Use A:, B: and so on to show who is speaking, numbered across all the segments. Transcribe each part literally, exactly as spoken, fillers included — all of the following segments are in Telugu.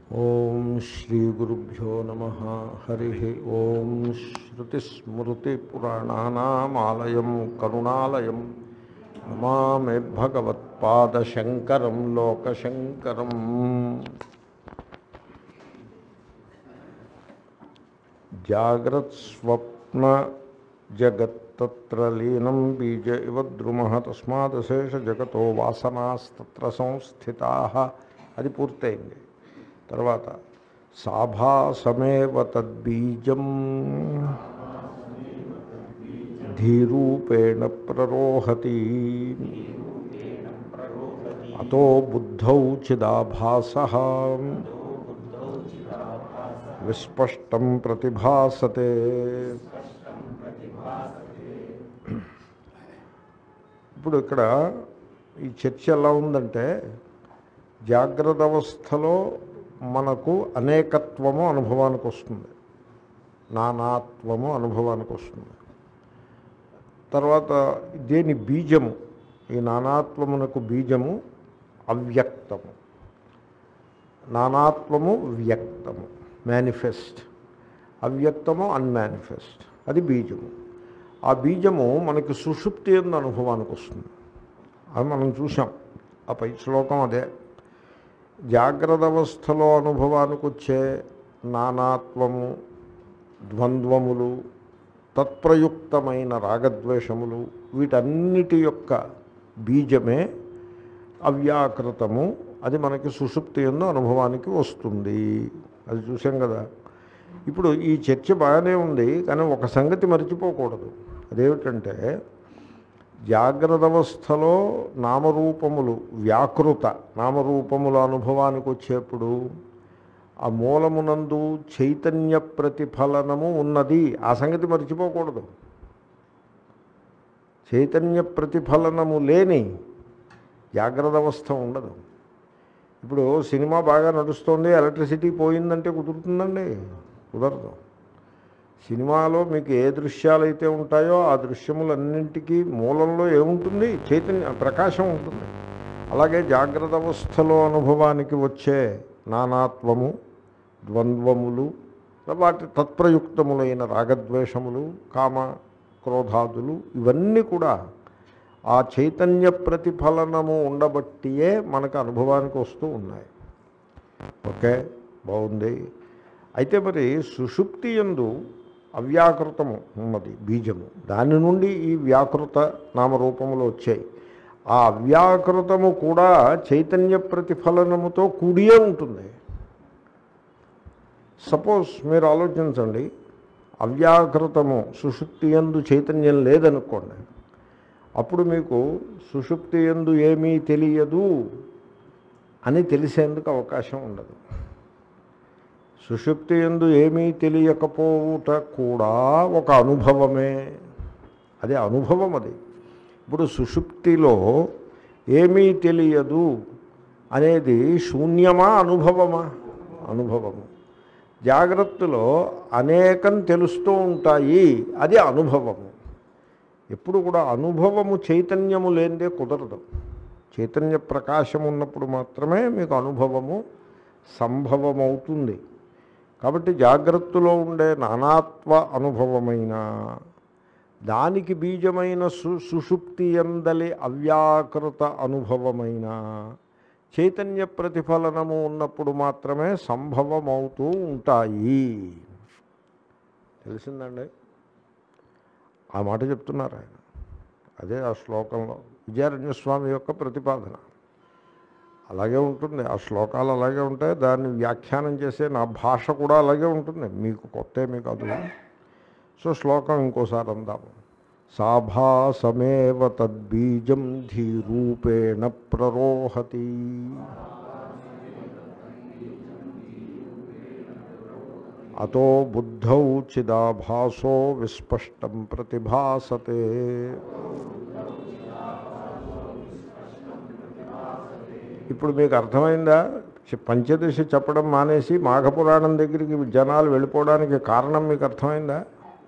A: ఓం శ్రీ గురుభ్యో నమః. హరి ఓం. శ్రుతిస్మృతిపురాణానామాలయం కరుణాలయం నమామి భగవత్పాదశంకరం లోకశంకరం. జాగ్రత్స్వప్న జగత్తత్ర లీనం బీజ ఇవ ద్రుమః తస్మాదశేష జగతో వాసనాస్తత్ర సంస్థితాః. అది పూర్తయింది. తర్వాత సాభాసమేవ తద్బీజం ధీరూపేణ ప్రరోహతి అతో బుద్ధౌ చిదాభాసః విస్పష్టం ప్రతిభాసతే. ఇప్పుడు ఇక్కడ ఈ చర్చ ఎలా ఉందంటే, జాగ్రత్త అవస్థలో మనకు అనేకత్వము అనుభవానికి వస్తుంది, నానాత్వము అనుభవానికి వస్తుంది. తర్వాత దేని బీజము, ఈ నానాత్వమునకు బీజము అవ్యక్తము, నానాత్వము వ్యక్తము మేనిఫెస్ట్, అవ్యక్తము అన్మానిఫెస్ట్, అది బీజము. ఆ బీజము మనకి సుషుప్తి యందు అనుభవానికి వస్తుంది. అది మనం చూసాం. ఆ పై శ్లోకం అదే. జాగ్రత్త అవస్థలో అనుభవానికి వచ్చే నానాత్వము, ద్వంద్వములు, తత్ప్రయుక్తమైన రాగద్వేషములు, వీటన్నిటి యొక్క బీజమే అవ్యాకృతము. అది మనకి సుషుప్తి యందు అనుభవానికి వస్తుంది. అది చూసాం కదా. ఇప్పుడు ఈ చర్చ బాగానే ఉంది, కానీ ఒక సంగతి మర్చిపోకూడదు. అదేమిటంటే, జాగ్రత్త అవస్థలో నామరూపములు, వ్యాకృత నామరూపముల అనుభవానికి వచ్చేప్పుడు ఆ మూలమునందు చైతన్య ప్రతిఫలనము ఉన్నది. ఆ సంగతి మర్చిపోకూడదు. చైతన్య ప్రతిఫలనము లేని జాగ్రత్త అవస్థ ఉండదు. ఇప్పుడు సినిమా బాగా నడుస్తుంది, ఎలక్ట్రిసిటీ పోయిందంటే కుదురుతుందండి? కుదరదు. సినిమాలో మీకు ఏ దృశ్యాలైతే ఉంటాయో ఆ దృశ్యములన్నింటికీ మూలంలో ఏముంటుంది? చైతన్య ప్రకాశం ఉంటుంది. అలాగే జాగ్రత్త అవస్థలో అనుభవానికి వచ్చే నానాత్వము, ద్వంద్వములు, వాటి తత్ప్రయుక్తములైన రాగద్వేషములు, కామ క్రోధాదులు, ఇవన్నీ కూడా ఆ చైతన్య ప్రతిఫలనము ఉండబట్టియే మనకు అనుభవానికి వస్తూ ఉన్నాయి. ఓకే, బాగుంది. అయితే మరి సుషుప్తి యందు అవ్యాకృతము ఉన్నది బీజము. దాని నుండి ఈ వ్యాకృత నామరూపములు వచ్చాయి. ఆ అవ్యాకృతము కూడా చైతన్య ప్రతిఫలనముతో కూడియే ఉంటుంది. సపోజ్ మీరు ఆలోచించండి, అవ్యాకృతము సుషుప్తి యందు చైతన్యం లేదనుకోండి. అప్పుడు మీకు సుషుప్తి యందు ఏమీ తెలియదు అని తెలిసేందుకు అవకాశం ఉండదు. సుషుప్తి యందు ఏమీ తెలియకపోవుట కూడా ఒక అనుభవమే. అదే అనుభవం. అది ఇప్పుడు సుషుప్తిలో ఏమీ తెలియదు అనేది శూన్యమా, అనుభవమా? అనుభవము. జాగ్రత్తలో అనేకం తెలుస్తూ ఉంటాయి, అది అనుభవము. ఎప్పుడు కూడా అనుభవము చైతన్యము లేనిదే కుదరదు. చైతన్య ప్రకాశం ఉన్నప్పుడు మాత్రమే మీకు అనుభవము సంభవమవుతుంది. కాబట్టి జాగ్రత్తలో ఉండే నానాత్వ అనుభవమైన దానికి బీజమైన సు సుషుప్తి యందలి అవ్యాకృత అనుభవమైన చైతన్య ప్రతిఫలనము ఉన్నప్పుడు మాత్రమే సంభవమవుతూ ఉంటాయి. తెలిసిందండి? ఆ మాట చెప్తున్నారు ఆయన. అదే ఆ శ్లోకంలో విజయారణ్యస్వామి యొక్క ప్రతిపాదన. అలాగే ఉంటుంది. ఆ శ్లోకాలు అలాగే ఉంటాయి. దాన్ని వ్యాఖ్యానం చేసే నా భాష కూడా అలాగే ఉంటుంది. మీకు కొత్త ఏమీ కాదు. సో శ్లోకం ఇంకోసారి అందాము. సాభాసమేవ తద్బీజం ధీరూపేణ ప్రరోహతి అతో బుద్ధౌ చిదాభాసో విస్పష్టం ప్రతిభాసతే. ఇప్పుడు మీకు అర్థమైందా? పంచదశ చెప్పడం మానేసి మాఘపురాణం దగ్గరికి జనాలు వెళ్ళిపోవడానికి కారణం మీకు అర్థమైందా?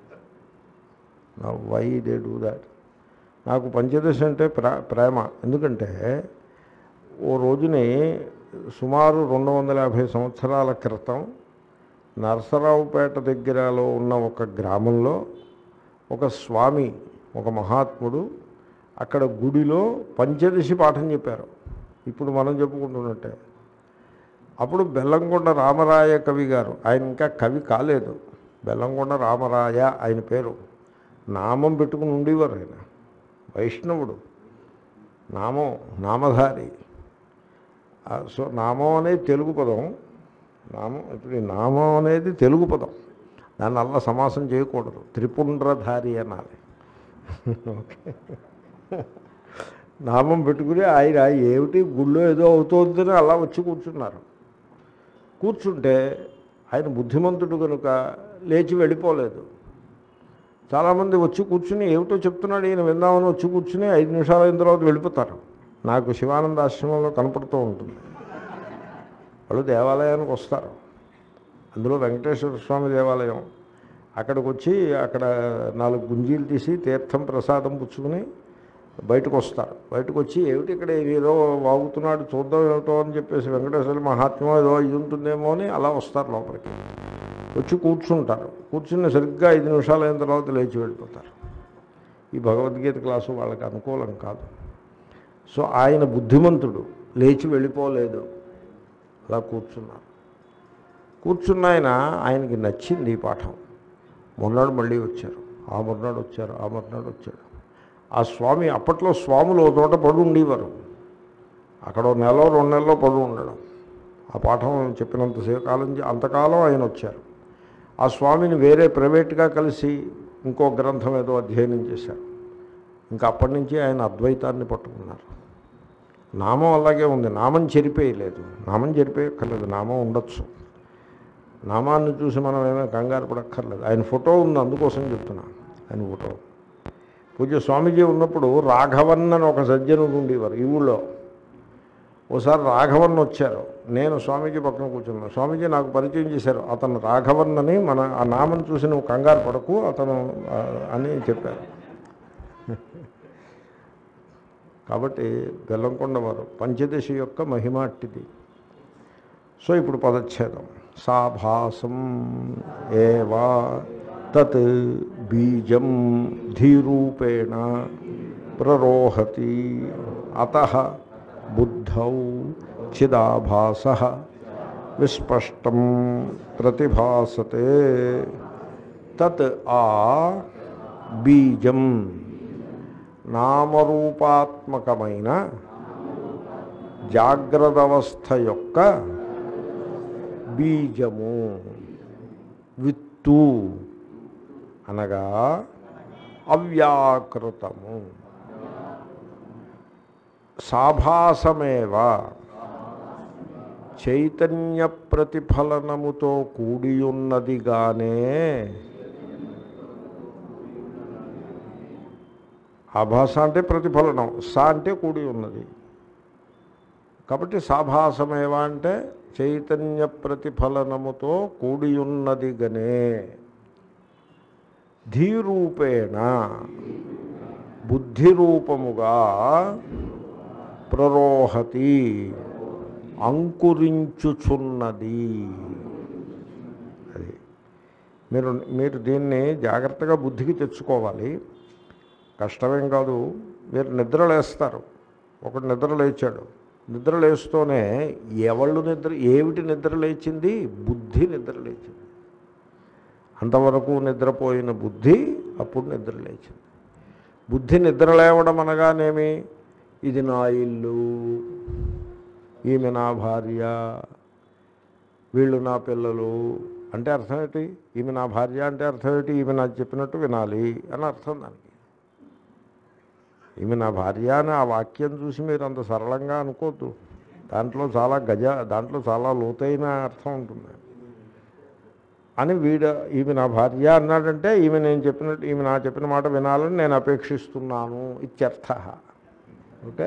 A: Why they do that? నాకు పంచదశ అంటే ప్రా ప్రేమ. ఎందుకంటే ఓ రోజుని సుమారు రెండు వందల యాభై సంవత్సరాల క్రితం నరసరావుపేట దగ్గరలో ఉన్న ఒక గ్రామంలో ఒక స్వామి, ఒక మహాత్ముడు అక్కడ గుడిలో పంచదశి పాఠం చెప్పారు. ఇప్పుడు మనం చెప్పుకుంటున్నట్టే. అప్పుడు బెల్లంకొండ రామరాయ కవి గారు, ఆయన ఇంకా కవి కాలేదు, బెల్లంకొండ రామరాయ ఆయన పేరు, నామం పెట్టుకుని ఉండేవారు. ఆయన వైష్ణవుడు, నామం నామధారి. సో నామం అనేది తెలుగు పదం. నామం ఇప్పుడు ఈ నామం అనేది తెలుగు పదం, దాన్ని అలా సమాసం చేయకూడదు, త్రిపుండ్రధారి అనాలి. ఓకే, నామం పెట్టుకుని ఆయన ఏమిటి గుళ్ళో ఏదో అవుతుందని అలా వచ్చి కూర్చున్నారు. కూర్చుంటే ఆయన బుద్ధిమంతుడు కనుక లేచి వెళ్ళిపోలేదు. చాలామంది వచ్చి కూర్చుని ఏమిటో చెప్తున్నాడు ఈయన విందామని వచ్చి కూర్చుని ఐదు నిమిషాలు అయిన తర్వాత వెళ్ళిపోతారు. నాకు శివానంద ఆశ్రమంలో కనపడుతూ ఉంటుంది. వాళ్ళు దేవాలయానికి వస్తారు, అందులో వెంకటేశ్వర స్వామి దేవాలయం. అక్కడికి వచ్చి అక్కడ నాలుగు గుంజీలు తీసి తీర్థం ప్రసాదం పుచ్చుకుని బయటకు వస్తారు. బయటకు వచ్చి ఏమిటి ఇక్కడ ఏదో వాగుతున్నాడు చూద్దాం ఏమిటో అని చెప్పేసి వెంకటేశ్వర మహాత్మ్యం ఏదో ఇది ఉంటుందేమో అని అలా వస్తారు లోపలికి. వచ్చి కూర్చుంటారు. కూర్చుని సరిగ్గా ఐదు నిమిషాలు అయిన తర్వాత లేచి వెళ్ళిపోతారు. ఈ భగవద్గీత క్లాసు వాళ్ళకి అనుకూలం కాదు. సో ఆయన బుద్ధిమంతుడు, లేచి వెళ్ళిపోలేదు, అలా కూర్చున్నారు. కూర్చున్న ఆయన ఆయనకి నచ్చింది ఈ పాఠం. మొన్నాడు మళ్ళీ వచ్చారు, ఆ మొన్నాడు వచ్చారు, ఆ మొన్నాడు వచ్చాడు. ఆ స్వామి, అప్పట్లో స్వాములు ఒక చోట పడు ఉండేవారు. అక్కడ నెల రెండు నెలలో పడు ఉండడం. ఆ పాఠం చెప్పినంతసేపు కాలం అంతకాలం ఆయన వచ్చారు. ఆ స్వామిని వేరే ప్రైవేట్గా కలిసి ఇంకో గ్రంథం ఏదో అధ్యయనం చేశారు. ఇంకా అప్పటి నుంచి ఆయన అద్వైతాన్ని పట్టుకున్నారు. నామం అలాగే ఉంది, నామం చెరిపేయలేదు. నామం చెరిపేయక్కర్లేదు, నామం ఉండొచ్చు. నామాన్ని చూసి మనం ఏమైనా కంగారు పడక్కర్లేదు. ఆయన ఫోటో ఉంది, అందుకోసం చెప్తున్నాను. ఆయన ఫోటో పూజ్య స్వామీజీ ఉన్నప్పుడు రాఘవన్ అని ఒక సజ్జనుడు ఉండేవారు ఈ ఊళ్ళో. ఓసారి రాఘవన్ వచ్చారు, నేను స్వామీజీ పక్కన కూర్చున్నాను. స్వామీజీ నాకు పరిచయం చేశారు, అతను రాఘవన్ అని, మన ఆ నామం చూసి నువ్వు కంగారు పడకు అతను అని చెప్పారు. కాబట్టి బెల్లంకొండ వారు పంచదశి యొక్క మహిమ అట్టిది. సో ఇప్పుడు పదచ్ఛేదం. సాభాసం ఏవా తత్ బీజం ధీరూపేణ ప్రరోహతి అతః బుద్ధౌ చిదాభాసః విస్పష్టం ప్రతిభాసతే. తత్ ఆ బీజం నామరూపాత్మకమైన జాగ్రత్తవస్థ యొక్క బీజము, విత్తు అనగా అవ్యాకృతము. సాభాసమేవ చైతన్య ప్రతిఫలనముతో కూడియున్నదిగానే, ఆభాస అంటే ప్రతిఫలనం, సా అంటే కూడి ఉన్నది. కాబట్టి సాభాసమేవ అంటే చైతన్య ప్రతిఫలనముతో కూడియున్నది గనే ధీరూపేణ బుద్ధిరూపముగా ప్రరోహతి అంకురించుచున్నది. అది మీరు మీరు దీన్ని జాగ్రత్తగా బుద్ధికి తెచ్చుకోవాలి. కష్టమేం కాదు. మీరు నిద్రలేస్తారు, ఒకటి నిద్ర లేచాడు, నిద్ర లేస్తూనే ఎవళ్ళు నిద్ర ఏమిటి నిద్ర లేచింది? బుద్ధి నిద్ర లేచింది. అంతవరకు నిద్రపోయిన బుద్ధి అప్పుడు నిద్ర లేచింది. బుద్ధి నిద్ర లేవడం అనగానేమి? ఇది నా ఇల్లు, ఈమె నా భార్య, వీళ్ళు నా పిల్లలు అంటే అర్థం ఏంటి? ఈమె నా భార్య అంటే అర్థం ఏంటి? ఈమె నాకు చెప్పినట్టు వినాలి అని అర్థం దానికి. ఈమె నా భార్య అని ఆ వాక్యం చూసి మీరు అంత సరళంగా అనుకోవద్దు. దాంట్లో చాలా గజ దాంట్లో చాలా లోతైన అర్థం ఉంటుంది. అని వీడ ఈమె నా భార్య అన్నాడంటే ఈమె నేను చెప్పినట్టు ఈమె నా చెప్పిన మాట వినాలని నేను అపేక్షిస్తున్నాను ఇత్యర్థ. ఓకే,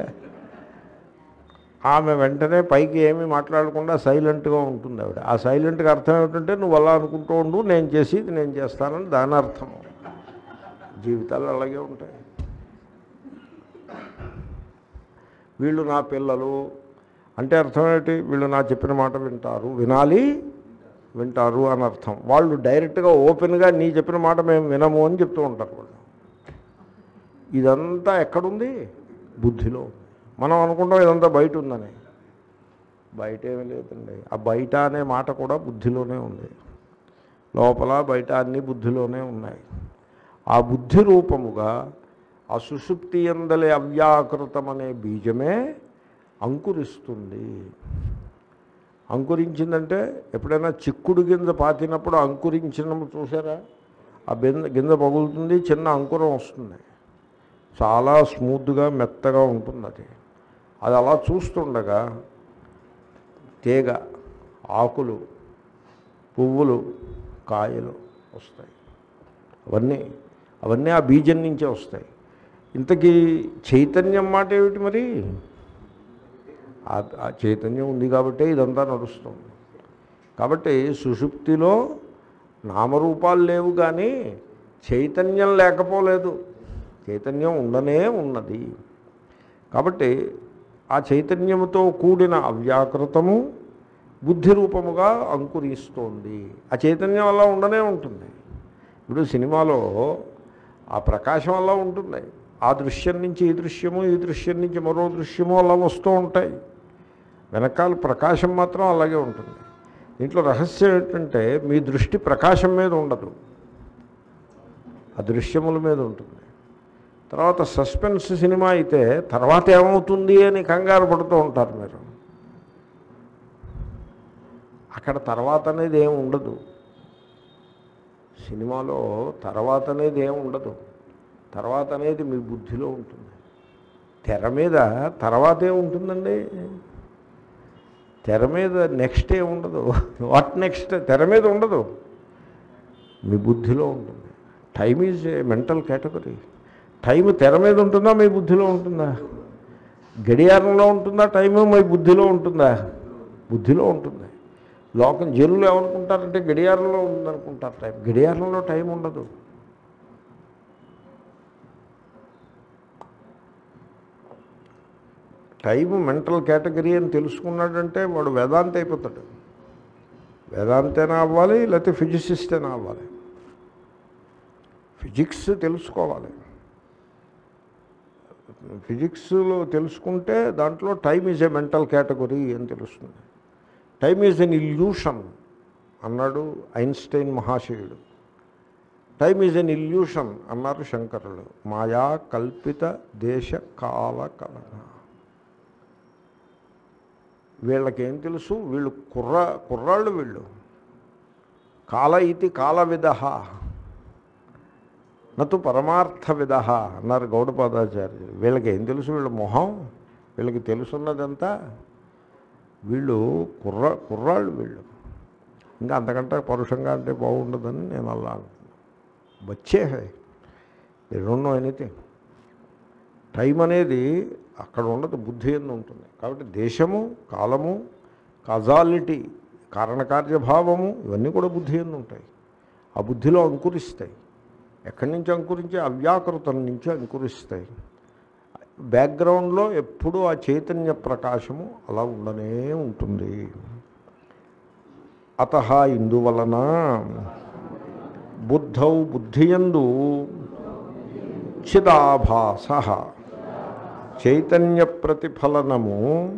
A: ఆమె వెంటనే పైకి ఏమీ మాట్లాడకుండా సైలెంట్గా ఉంటుంది ఆవిడ. ఆ సైలెంట్గా అర్థం ఏమిటంటే నువ్వు అలా అనుకుంటూ ఉండు, నేను చేసేది నేను చేస్తానని దాని అర్థం. జీవితాలు అలాగే ఉంటాయి. వీళ్ళు నా పిల్లలు అంటే అర్థం ఏంటి? వీళ్ళు నా చెప్పిన మాట వింటారు, వినాలి, వింటారు అని అర్థం. వాళ్ళు డైరెక్ట్గా ఓపెన్గా నీ చెప్పిన మాట మేము వినము అని చెప్తూ ఉంటారు వాళ్ళు. ఇదంతా ఎక్కడుంది? బుద్ధిలో. మనం అనుకుంటాం ఇదంతా బయట ఉందని. బయట ఏమీ లేదండి. ఆ బయట అనే మాట కూడా బుద్ధిలోనే ఉంది. లోపల బయట అన్నీ బుద్ధిలోనే ఉన్నాయి. ఆ బుద్ధి రూపముగా ఆ సుషుప్తి యందలి అవ్యాకృతం అనే బీజమే అంకురిస్తుంది. అంకురించిందంటే ఎప్పుడైనా చిక్కుడు గింజ పాతినప్పుడు అంకురించినప్పుడు చూసారా? ఆ బింద గింజ పగులుతుంది, చిన్న అంకురం వస్తుంది, చాలా స్మూత్గా మెత్తగా ఉంటుంది. అది అది అలా చూస్తుండగా తీగ, ఆకులు, పువ్వులు, కాయలు వస్తాయి. అవన్నీ అవన్నీ ఆ బీజం నుంచే వస్తాయి. ఇంతకీ చైతన్యం మాట ఏమిటి మరి? ఆ చైతన్యం ఉంది కాబట్టే ఇదంతా నడుస్తుంది. కాబట్టి సుషుప్తిలో నామరూపాలు లేవు, కానీ చైతన్యం లేకపోలేదు. చైతన్యం ఉండనే ఉన్నది. కాబట్టి ఆ చైతన్యముతో కూడిన అవ్యాకృతము బుద్ధి రూపముగా అంకురిస్తోంది. ఆ చైతన్యం అలా ఉండనే ఉంటుంది. ఇప్పుడు సినిమాలో ఆ ప్రకాశం అలా ఉంటుంది. ఆ దృశ్యం నుంచి ఈ దృశ్యము, ఈ దృశ్యం నుంచి మరో దృశ్యము అలా వస్తూ ఉంటాయి. వెనకాల ప్రకాశం మాత్రం అలాగే ఉంటుంది. దీంట్లో రహస్యం ఏంటంటే మీ దృష్టి ప్రకాశం మీద ఉండదు, ఆ దృశ్యముల మీద ఉంటుంది. తర్వాత సస్పెన్స్ సినిమా అయితే తర్వాత ఏమవుతుంది అని కంగారు పడుతూ ఉంటారు మీరు. అక్కడ తర్వాత అనేది ఏమి ఉండదు. సినిమాలో తర్వాత అనేది ఏమి ఉండదు. తర్వాత అనేది మీ బుద్ధిలో ఉంటుంది. తెర మీద తర్వాత ఏముంటుందండి? తెర మీద నెక్స్ట్ ఏమి ఉండదు. What next? తెర మీద ఉండదు, మీ బుద్ధిలో ఉంటుంది. Time is a mental category. Time తెర మీద ఉంటుందా, మీ బుద్ధిలో ఉంటుందా? గడియారంలో ఉంటుందా టైము, మీ బుద్ధిలో ఉంటుందా? బుద్ధిలో ఉంటుంది. లోకం జనులు ఏమనుకుంటారంటే గడియారంలో ఉందనుకుంటారు టైం. గడియారంలో టైం ఉండదు. టైము మెంటల్ కేటగిరీ అని తెలుసుకున్నాడంటే వాడు వేదాంత అయిపోతాడు. వేదాంతేనా అవ్వాలి, లేకపోతే ఫిజిసిస్టేనా అవ్వాలి. ఫిజిక్స్ తెలుసుకోవాలి. ఫిజిక్స్లో తెలుసుకుంటే దాంట్లో time is a mental category అని తెలుస్తుంది. టైమ్ ఈజ్ ఎన్ ఇల్యూషన్ అన్నాడు ఐన్స్టైన్ మహాశయుడు. టైమ్ ఈజ్ ఎన్ ఇల్యూషన్ అన్నారు శంకరులు. మాయా కల్పిత దేశ కాల కలన. వీళ్ళకేం తెలుసు? వీళ్ళు కుర్ర కుర్రాళ్ళు వీళ్ళు. కాల ఇది కాల విదహ నతు పరమార్థ విద అన్నారు గౌడపాదాచార్యులు. వీళ్ళకి ఏం తెలుసు? వీళ్ళ మొహం, వీళ్ళకి తెలుసున్నదంతా. వీళ్ళు కుర్ర కుర్రాళ్ళు వీళ్ళు. ఇంకా అంతకంటే పరుషంగా అంటే బాగుండదని నేను అలా అంటున్నాను. బచ్చే హై, they don't know anything. Time అనేది అక్కడ ఉండదు, బుద్ధి ఎందు ఉంటుంది. కాబట్టి దేశము, కాలము, కాజాలిటీ, కారణకార్యభావము ఇవన్నీ కూడా బుద్ధి ఎందు ఉంటాయి. ఆ బుద్ధిలో అంకురిస్తాయి. ఎక్కడి నుంచి అంకురించి? అవ్యాకృతం నుంచి అంకురిస్తాయి. బ్యాక్గ్రౌండ్లో ఎప్పుడూ ఆ చైతన్య ప్రకాశము అలా ఉండనే ఉంటుంది. అతః ఇందువలన బుద్ధౌ బుద్ధియందు చిదాభాస చైతన్య ప్రతిఫలనము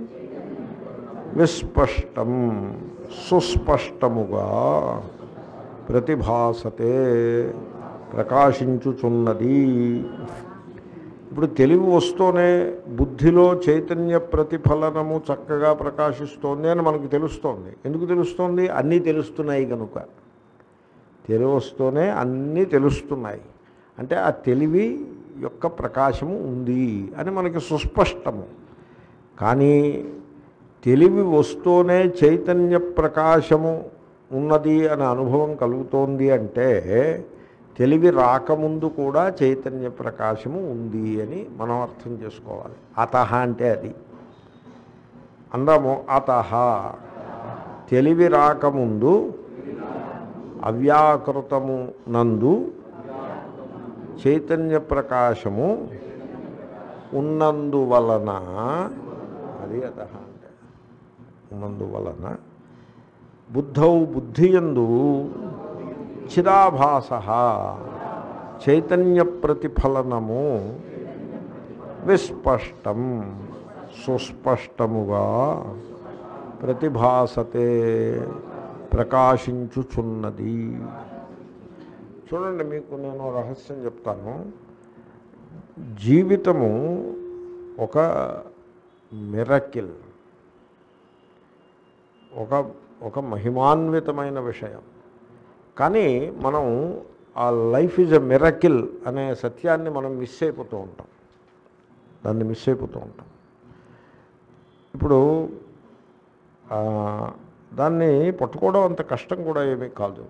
A: విస్పష్టం సుస్పష్టముగా ప్రతిభాసతే ప్రకాశించుచున్నది. ఇప్పుడు తెలివి వస్తూనే బుద్ధిలో చైతన్య ప్రతిఫలనము చక్కగా ప్రకాశిస్తోంది అని మనకు తెలుస్తోంది. ఎందుకు తెలుస్తోంది? అన్నీ తెలుస్తున్నాయి కనుక. తెలివి వస్తూనే అన్నీ తెలుస్తున్నాయి అంటే ఆ తెలివి యొక్క ప్రకాశము ఉంది అని మనకి సుస్పష్టము. కానీ తెలివి వస్తూనే చైతన్య ప్రకాశము ఉన్నది అనే అనుభవం కలుగుతోంది అంటే తెలివి రాకముందు కూడా చైతన్య ప్రకాశము ఉంది అని మనం అర్థం చేసుకోవాలి. అతః అంటే అది అందాము. అతః తెలివి రాకముందు అవ్యాకృతము నందు చైతన్య ప్రకాశము ఉన్నందువలన అది అతః అంటే ఉన్నందువలన బుద్ధౌ బుద్ధియందు చిదాభాస చైతన్య ప్రతిఫలనము విస్పష్టం సుస్పష్టముగా ప్రతిభాసతే ప్రకాశించుచున్నది. చూడండి, మీకు నేను రహస్యం చెప్తాను. జీవితము ఒక మిరకిల్, ఒక ఒక మహిమాన్వితమైన విషయం. కానీ మనం ఆ లైఫ్ ఈజ్ ఎ మిరకిల్ అనే సత్యాన్ని మనం మిస్ అయిపోతూ ఉంటాం, దాన్ని మిస్ అయిపోతూ ఉంటాం. ఇప్పుడు దాన్ని పట్టుకోవడం అంత కష్టం కూడా ఏమీ కాదు.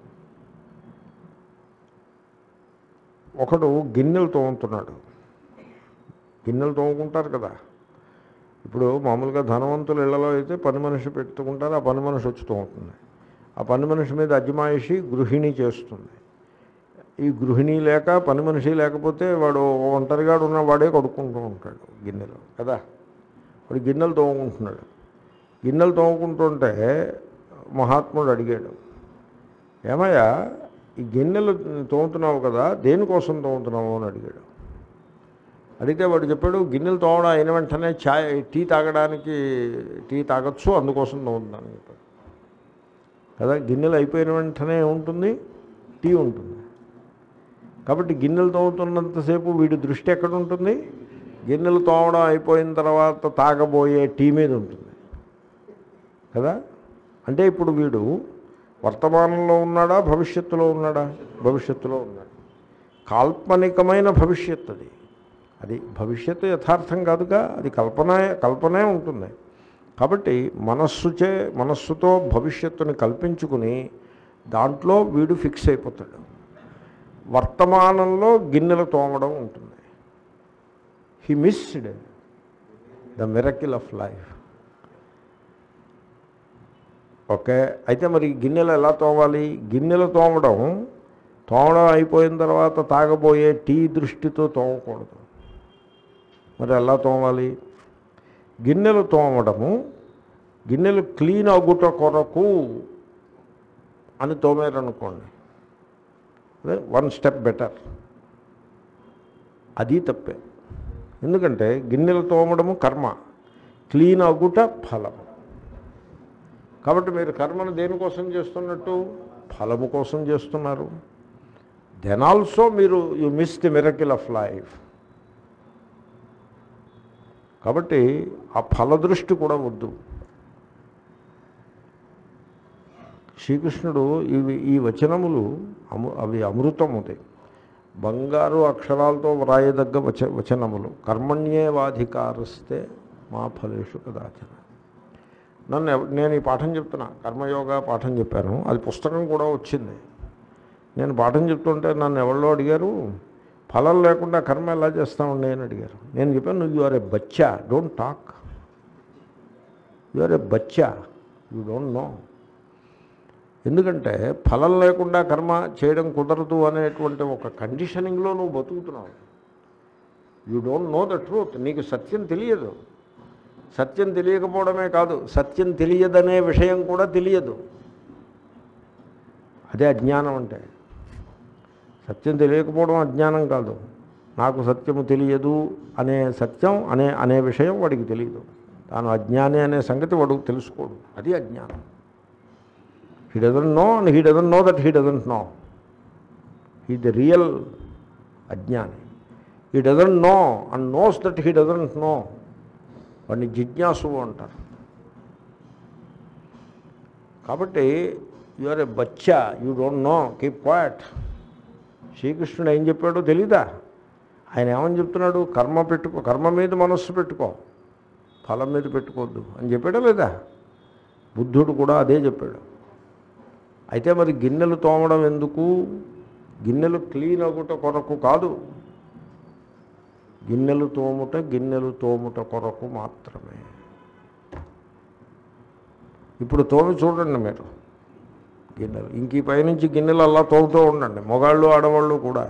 A: ఒకడు గిన్నెలు తోముతున్నాడు. గిన్నెలు తోముకుంటారు కదా. ఇప్పుడు మామూలుగా ధనవంతుల ఇళ్లలో అయితే పని మనిషి పెట్టుకుంటారు, ఆ పని మనిషి వచ్చి తోముతుంది. ఆ పని మనిషి మీద అజమాయిషి గృహిణి చేస్తుంది. ఈ గృహిణి లేక పని మనిషి లేకపోతే వాడు ఒంటరిగా ఉన్న వాడే కడుక్కుంటూ ఉంటాడు గిన్నెలు కదా. వాడు గిన్నెలు తోముకుంటున్నాడు. గిన్నెలు తోముకుంటుంటే మహాత్ముడు అడిగాడు, ఏమయ్యా ఈ గిన్నెలు తోముతున్నావు కదా, దేనికోసం తోముతున్నావు అని అడిగాడు. అడిగితే వాడు చెప్పాడు, గిన్నెలు తోమడం అయిన వెంటనే చాయ్ టీ తాగడానికి టీ తాగొచ్చు, అందుకోసం తోముతున్నాను చెప్పాడు కదా. గిన్నెలు అయిపోయిన వెంటనే ఉంటుంది, టీ ఉంటుంది. కాబట్టి గిన్నెలు తోముతున్నంతసేపు వీడి దృష్టి ఎక్కడ ఉంటుంది? గిన్నెలు తోమడం అయిపోయిన తర్వాత తాగబోయే టీ మీద ఉంటుంది కదా. అంటే ఇప్పుడు వీడు వర్తమానంలో ఉన్నాడా, భవిష్యత్తులో ఉన్నాడా? భవిష్యత్తులో ఉన్నాడు. కాల్పనికమైన భవిష్యత్తు అది. అది భవిష్యత్తు యథార్థం కాదుగా, అది కల్పనే కల్పనే ఉంటుంది. కాబట్టి మనస్సుచే మనస్సుతో భవిష్యత్తుని కల్పించుకుని దాంట్లో వీడు ఫిక్స్ అయిపోతాడు. వర్తమానంలో గిన్నెలు తోమడం ఉంటుంది. He missed the miracle of life. Okay, అయితే మరి గిన్నెలు ఎలా తోమాలి? గిన్నెలు తోమడం తోమడం అయిపోయిన తర్వాత తాగబోయే టీ దృష్టితో తోమకూడదు. మరి ఎలా తోమాలి? గిన్నెలు తోమడము, గిన్నెలు క్లీన్ అగుట కొరకు అని తోమారనుకోండి, వన్ స్టెప్ బెటర్. అది తప్పే. ఎందుకంటే గిన్నెలు తోమడము కర్మ, క్లీన్ అగుట ఫలం. కాబట్టి మీరు కర్మను దేనికోసం చేస్తున్నట్టు? ఫలము కోసం చేస్తున్నారు. దెన్ ఆల్సో మీరు you miss the miracle of life. కాబట్టి ఆ ఫలదృష్టి కూడా వద్దు. శ్రీకృష్ణుడు ఇవి ఈ వచనములు అము అవి అమృతముది, బంగారు అక్షరాలతో వ్రాయదగ్గ వచ వచనములు. కర్మణ్యేవాధికారస్తే మా ఫలేషు కదాచన. నన్ను నేను ఈ పాఠం చెప్తున్నా, కర్మయోగ పాఠం చెప్పాను, అది పుస్తకం కూడా వచ్చింది. నేను పాఠం చెప్తుంటే నన్ను ఎవరో అడిగారు, ఫలం లేకుండా కర్మ ఎలా చేస్తామండి అని అడిగారు. నేను చెప్పాను, నువ్వు యు ఆర్ ఏ బచ్చా, don't talk. You are a బచ్చా, యూ డోంట్ నో. ఎందుకంటే ఫలం లేకుండా కర్మ చేయడం కుదరదు అనేటువంటి ఒక కండిషనింగ్లో నువ్వు బతుకుతున్నావు. You don't know the truth. నీకు సత్యం తెలియదు. సత్యం తెలియకపోవడమే కాదు, సత్యం తెలియదనే విషయం కూడా తెలియదు. అదే అజ్ఞానం అంటే. సత్యం తెలియకపోవడం అజ్ఞానం కాదు. నాకు సత్యము తెలియదు అనే సత్యం అనే అనే విషయం వాడికి తెలియదు. తాను అజ్ఞాని అనే సంగతి వాడు తెలుసుకోడు. అది అజ్ఞానం. He doesn't know and he doesn't know that he doesn't know. He the real అజ్ఞాని. He doesn't know and knows that he doesn't know. వాడిని జిజ్ఞాసువు అంటారు. కాబట్టి యు ఆర్ ఏ బచ్చా, you don't know, keep quiet. శ్రీకృష్ణుడు ఏం చెప్పాడో తెలీదా? ఆయన ఏమని చెప్తున్నాడు? కర్మ పెట్టుకో, కర్మ మీద మనస్సు పెట్టుకో, ఫలం మీద పెట్టుకోవద్దు అని చెప్పాడా లేదా? బుద్ధుడు కూడా అదే చెప్పాడు. అయితే మరి గిన్నెలు తోమడం ఎందుకు? గిన్నెలు క్లీన్ అగుట కొరకు కాదు. గిన్నెలు తోముట గిన్నెలు తోముట కొరకు మాత్రమే. ఇప్పుడు తోమి చూడండి మీరు గిన్నెలు. ఇంక ఈ పైనుంచి గిన్నెలు అలా తోముతూ ఉండండి, మగాళ్ళు ఆడవాళ్ళు కూడా.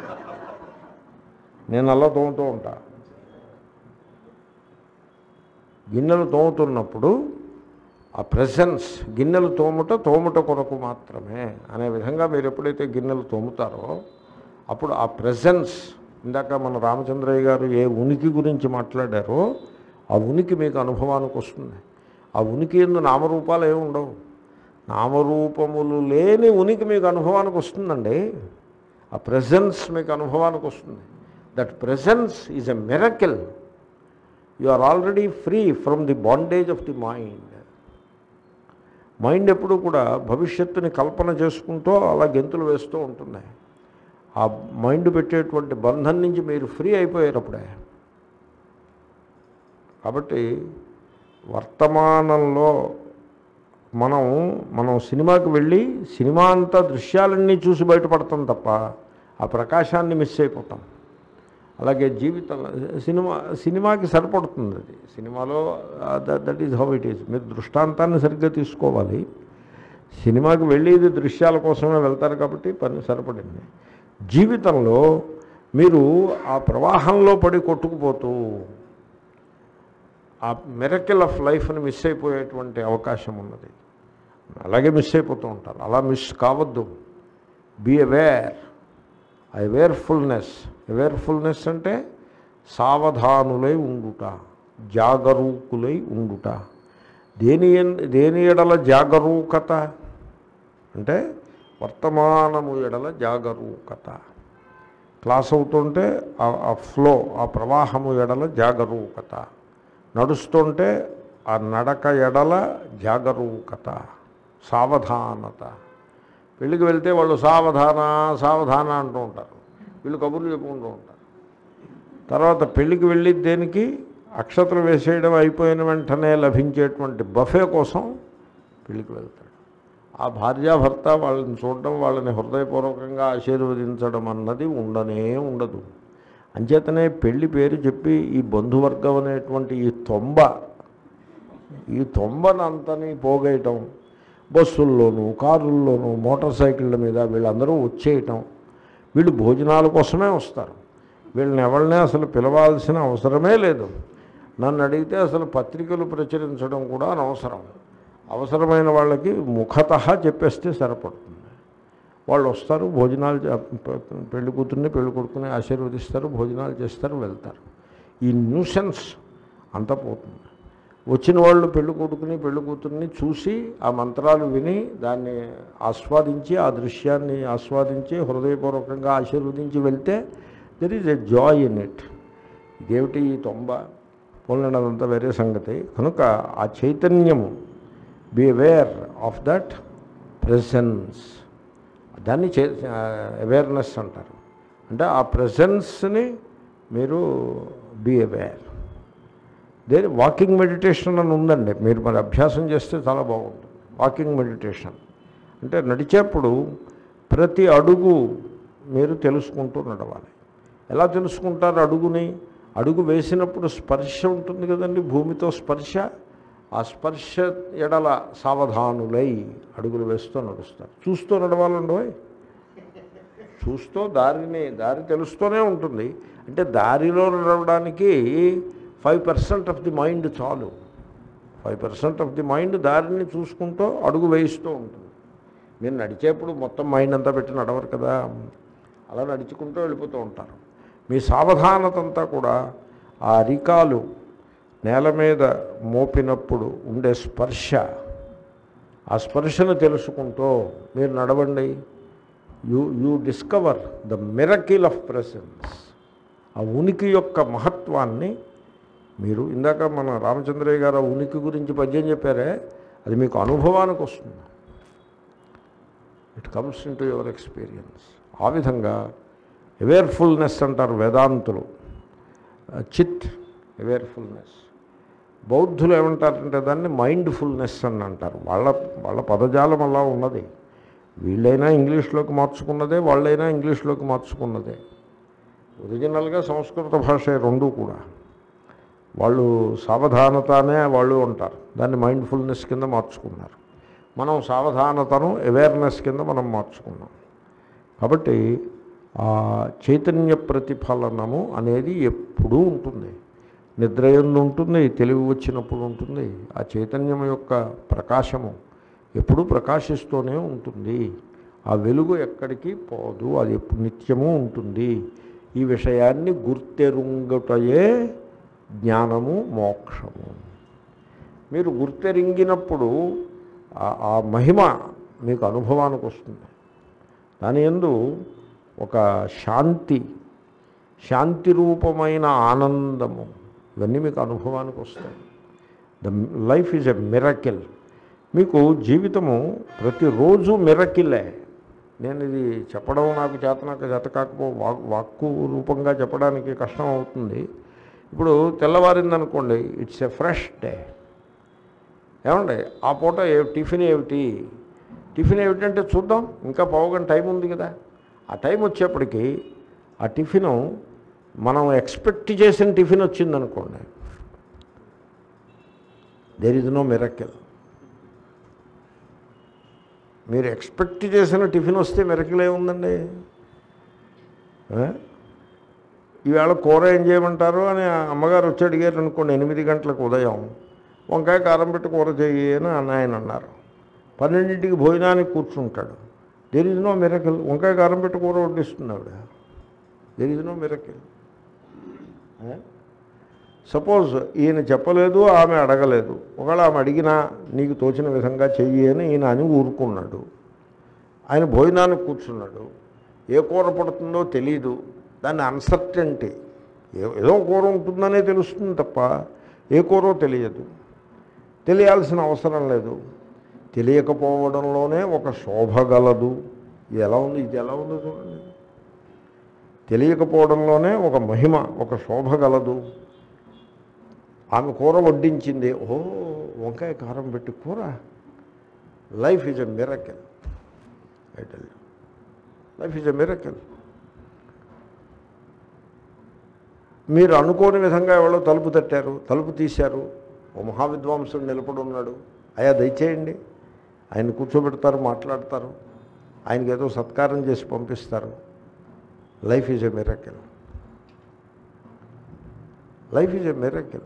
A: నేను అలా తోముతూ ఉంటా. గిన్నెలు తోముతున్నప్పుడు ఆ ప్రెసెన్స్, గిన్నెలు తోముట తోముట కొరకు మాత్రమే అనే విధంగా మీరు ఎప్పుడైతే గిన్నెలు తోముతారో అప్పుడు ఆ ప్రెసెన్స్, ఇందాక మన రామచంద్రయ్య గారు ఏ ఉనికి గురించి మాట్లాడారో ఆ ఉనికి మీకు అనుభవానికి వస్తుంది. ఆ ఉనికి ఎందు నామరూపాలు ఏమి ఉండవు, నామరూపములు లేని ఉనికి మీకు అనుభవానికి వస్తుందండి. ఆ ప్రెసెన్స్ మీకు అనుభవానికి వస్తుంది. That presence is a miracle. You are already free from the bondage of the mind. Mind ఎప్పుడు కూడా భవిష్యత్తుని కల్పన చేసుకుంటూ అలా గెంతులు వేస్తూ ఉంటుంది. ఆ మైండ్ పెట్టేటువంటి బంధం నుంచి మీరు ఫ్రీ అయిపోయారు అప్పుడే. కాబట్టి వర్తమానంలో మనం మనం సినిమాకి వెళ్ళి సినిమా అంతా దృశ్యాలన్నీ చూసి బయటపడతాం తప్ప ఆ ప్రకాశాన్ని మిస్ అయిపోతాం. అలాగే జీవితంలో సినిమా సినిమాకి సరిపడుతుంది అది. సినిమాలో that is how it is. మీరు దృష్టాంతాన్ని సరిగ్గా తీసుకోవాలి. సినిమాకి వెళ్ళేది దృశ్యాల కోసమే వెళ్తారు కాబట్టి పని సరిపడింది. జీవితంలో మీరు ఆ ప్రవాహంలో పడి కొట్టుకుపోతూ ఆ మిరకిల్ ఆఫ్ లైఫ్ని మిస్ అయిపోయేటువంటి అవకాశం ఉన్నది. అలాగే మిస్ అయిపోతూ ఉంటారు. అలా మిస్ కావద్దు. Be aware. అవేర్ఫుల్నెస్. అవేర్ఫుల్నెస్ అంటే సావధానులై ఉండుట, జాగరూకులై ఉండుట. దేని దేని ఎడల జాగరూకత అంటే వర్తమానము ఎడల జాగరూకత. క్లాస్ అవుతుంటే ఆ ఫ్లో, ఆ ప్రవాహము ఎడల జాగరూకత. నడుస్తుంటే ఆ నడక ఎడల జాగరూకత, సావధానత. పెళ్ళికి వెళ్తే వాళ్ళు సావధాన సావధాన అంటూ ఉంటారు, వీళ్ళు కబుర్లు చెప్పుకుంటూ ఉంటారు. తర్వాత పెళ్ళికి వెళ్ళి దేనికి అక్షతలు వేసేయడం అయిపోయిన వెంటనే లభించేటువంటి బఫే కోసం పెళ్ళికి వెళ్తాడు. ఆ భార్యాభర్త వాళ్ళని చూడడం, వాళ్ళని హృదయపూర్వకంగా ఆశీర్వదించడం అన్నది ఉండనే ఉండదు. అంచేతనే పెళ్లి పేరు చెప్పి ఈ బంధువర్గం అనేటువంటి ఈ తొంబ ఈ తొంబనంతని పోగేయటం, బస్సుల్లోనూ కారుల్లోనూ మోటార్ సైకిళ్ళ మీద వీళ్ళందరూ వచ్చేయటం. వీళ్ళు భోజనాల కోసమే వస్తారు. వీళ్ళని ఎవరినే అసలు పిలవాల్సిన అవసరమే లేదు. నన్ను అడిగితే అసలు పత్రికలు ప్రచురించడం కూడా అనవసరం. అవసరమైన వాళ్ళకి ముఖతః చెప్పేస్తే సరిపడుతుంది. వాళ్ళు వస్తారు, భోజనాలు పెళ్లి కూతుర్ని పెళ్లి కొడుకుని ఆశీర్వదిస్తారు, భోజనాలు చేస్తారు, వెళ్తారు. ఈ న్యూసెన్స్ అంతా పోతుంది. వచ్చిన వాళ్ళు పెళ్లి కొడుకుని పెళ్లి కూతుర్ని చూసి ఆ మంత్రాలు విని దాన్ని ఆస్వాదించి, ఆ దృశ్యాన్ని ఆస్వాదించి హృదయపూర్వకంగా ఆశీర్వదించి వెళ్తే there is a joy in it. ఇదేమిటి ఈ తొంభ పోలినదంతా వేరే సంగతి. కనుక ఆ చైతన్యము, be aware of that presence, దాన్ని చే అవేర్నెస్ అంటారు. అంటే ఆ ప్రెసెన్స్ని మీరు బీ అవేర్. దేని వాకింగ్ మెడిటేషన్ అని ఉందండి, మీరు మరి అభ్యాసం చేస్తే చాలా బాగుంటుంది. వాకింగ్ మెడిటేషన్ అంటే నడిచేప్పుడు ప్రతి అడుగు మీరు తెలుసుకుంటూ నడవాలి. ఎలా తెలుసుకుంటారు అడుగుని? అడుగు వేసినప్పుడు స్పర్శ ఉంటుంది కదండి, భూమితో స్పర్శ. ఆ స్పర్శ ఎడల సావధానులై అడుగులు వేస్తూ నడుస్తారు. చూస్తూ నడవాలండి. చూస్తూ దారిని దారి తెలుస్తూనే ఉంటుంది. అంటే దారిలో నడవడానికి five percent of the mind చాలు. Five percent of the mind దారిని చూసుకుంటూ అడుగు వేయిస్తూ ఉంటుంది. మీరు నడిచేప్పుడు మొత్తం మైండ్ అంతా పెట్టి నడవరు కదా, అలా నడుచుకుంటూ వెళ్ళిపోతూ ఉంటారు. మీ సావధానత అంతా కూడా ఆ అరికాలు నేల మీద మోపినప్పుడు ఉండే స్పర్శ, ఆ స్పర్శను తెలుసుకుంటూ మీరు నడవండి. You you discover the miracle of presence. ఆ ఉనికి యొక్క మహత్వాన్ని మీరు, ఇందాక మన రామచంద్రయ్య గారు ఉనికి గురించి పద్యం చెప్పారే, అది మీకు అనుభవానికి వస్తుంది. It comes into your experience. ఆ విధంగా అవేర్ఫుల్నెస్ అంటారు వేదాంతులు, చిత్ అవేర్ఫుల్నెస్. బౌద్ధులు ఏమంటారంటే దాన్ని మైండ్ఫుల్నెస్ అని అంటారు. వాళ్ళ వాళ్ళ పదజాలం అలా ఉన్నది. వీళ్ళైనా ఇంగ్లీష్లోకి మార్చుకున్నదే, వాళ్ళైనా ఇంగ్లీష్లోకి మార్చుకున్నదే. ఒరిజినల్గా సంస్కృత భాష రెండు కూడా. వాళ్ళు సావధానతనే వాళ్ళు అంటారు, దాన్ని మైండ్ఫుల్నెస్ కింద మార్చుకున్నారు. మనం సావధానతను అవేర్నెస్ కింద మనం మార్చుకున్నాం. కాబట్టి ఆ చైతన్య ప్రతిఫలనము అనేది ఎప్పుడూ ఉంటుంది. నిద్రయందు ఉంటుంది, తెలివి వచ్చినప్పుడు ఉంటుంది. ఆ చైతన్యం యొక్క ప్రకాశము ఎప్పుడూ ప్రకాశిస్తూనే ఉంటుంది. ఆ వెలుగు ఎక్కడికి పోదు, అది ఎప్పుడు నిత్యము ఉంటుంది. ఈ విషయాన్ని గుర్తెరుంగుటయే జ్ఞానము, మోక్షము. మీరు గుర్తెరింగినప్పుడు ఆ మహిమ మీకు అనుభవానికి వస్తుంది. దాని యందు ఒక శాంతి, శాంతి రూపమైన ఆనందము, ఇవన్నీ మీకు అనుభవానికి వస్తాయి. The life is a miracle. మీకు జీవితము ప్రతిరోజు మిరకిలే. నేను ఇది చెప్పడం నాకు చేత నాకు చేత కాకపో వాక్ వాక్కు రూపంగా చెప్పడానికి కష్టం అవుతుంది. ఇప్పుడు తెల్లవారిందనుకోండి, ఇట్స్ ఎ ఫ్రెష్ డే. ఏమండి ఆ పూట ఏ టిఫిన్ ఏమిటి, టిఫిన్ ఏమిటంటే చూద్దాం, ఇంకా పావుగంట టైం ఉంది కదా. ఆ టైం వచ్చేప్పటికి ఆ టిఫిను మనం ఎక్స్పెక్ట్ చేసిన టిఫిన్ వచ్చిందనుకోండి, దేర్ ఈజ్ నో మిరకిల్. మీరు ఎక్స్పెక్ట్ చేసిన టిఫిన్ వస్తే మిరకిల్ ఏముందండి? ఈవేళ కూర ఏం చేయమంటారు అని అమ్మగారు వచ్చి అడిగారు అనుకోండి, ఎనిమిది గంటలకు ఉదయం వంకాయ కారం పెట్టి కూర చేయి అని ఆయన అన్నారు. పన్నెండింటికి భోజనానికి కూర్చుంటాడు, దేర్ ఈజ్ నో మిరకిల్. వంకాయ కారం పెట్టి కూర వడ్డిస్తుంది ఆవిడ, there is no miracle. Suppose ఈయన చెప్పలేదు, ఆమె అడగలేదు, ఒకవేళ ఆమె అడిగినా నీకు తోచిన విధంగా చెయ్యి అని ఈయన అని ఊరుకున్నాడు. ఆయన భోజనానికి కూర్చున్నాడు, ఏ కూర పడుతుందో తెలీదు, దాన్ని అన్సర్టెంటీ, ఏదో కూర ఉంటుందనే తెలుస్తుంది తప్ప ఏ కూరో తెలియదు. తెలియాల్సిన అవసరం లేదు. తెలియకపోవడంలోనే ఒక శోభ గలదు. ఇది ఎలా ఉంది, ఇది ఎలా ఉందో చూడండి. తెలియకపోవడంలోనే ఒక మహిమ, ఒక శోభ గలదు. ఆమె కూర వడ్డించింది, ఓ వంకాయ కారం పెట్టి కూర. Life is a miracle. I tell you, life is a miracle. మీరు అనుకోని విధంగా ఎవరో తలుపు తట్టారు, తలుపు తీశారు, ఓ మహావిద్వాంసుడు నిలబడి ఉన్నాడు, అయ్యా దయచేయండి, ఆయన కూర్చోబెడతారు, మాట్లాడతారు, ఆయనకి ఏదో సత్కారం చేసి పంపిస్తారు. Life is a miracle. Life is a miracle.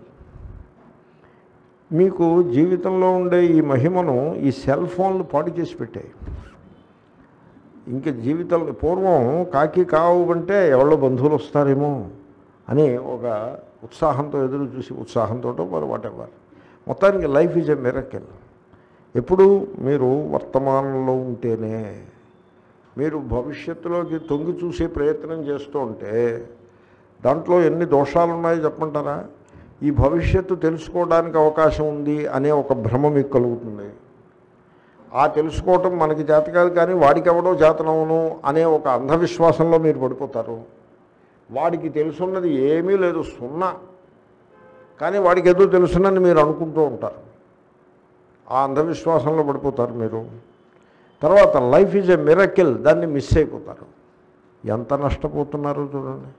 A: మీకు జీవితంలో ఉండే ఈ మహిమను ఈ సెల్ ఫోన్లు పాడు చేసి పెట్టాయి. ఇంక జీవితంలో పూర్వం కాకి కావు అంటే ఎవరో బంధువులు వస్తారేమో అని ఒక ఉత్సాహంతో ఎదురు చూసి, ఉత్సాహంతో మరి వాటెవర్, మొత్తానికి లైఫ్ ఈజ్ ఎ మిరకిల్. ఎప్పుడు మీరు వర్తమానంలో ఉంటేనే. మీరు భవిష్యత్తులోకి తొంగి చూసే ప్రయత్నం చేస్తూ ఉంటే దాంట్లో ఎన్ని దోషాలు ఉన్నాయో చెప్పమంటారా? ఈ భవిష్యత్తు తెలుసుకోవడానికి అవకాశం ఉంది అనే ఒక భ్రమ మీకు కలుగుతుంది. ఆ తెలుసుకోవటం మనకి చేత కాదు కానీ వాడికి ఎవడో చేతనవును అనే ఒక అంధవిశ్వాసంలో మీరు పడిపోతారు. వాడికి తెలుసున్నది ఏమీ లేదు, సున్నా, కానీ వాడికి ఏదో తెలుసున్నది మీరు అనుకుంటూ ఉంటారు. ఆ అంధవిశ్వాసంలో పడిపోతారు మీరు. తర్వాత లైఫ్ ఈజ్ ఎ మిరకిల్, దాన్ని మిస్ అయిపోతారు. ఎంత నష్టపోతున్నారో చూడండి.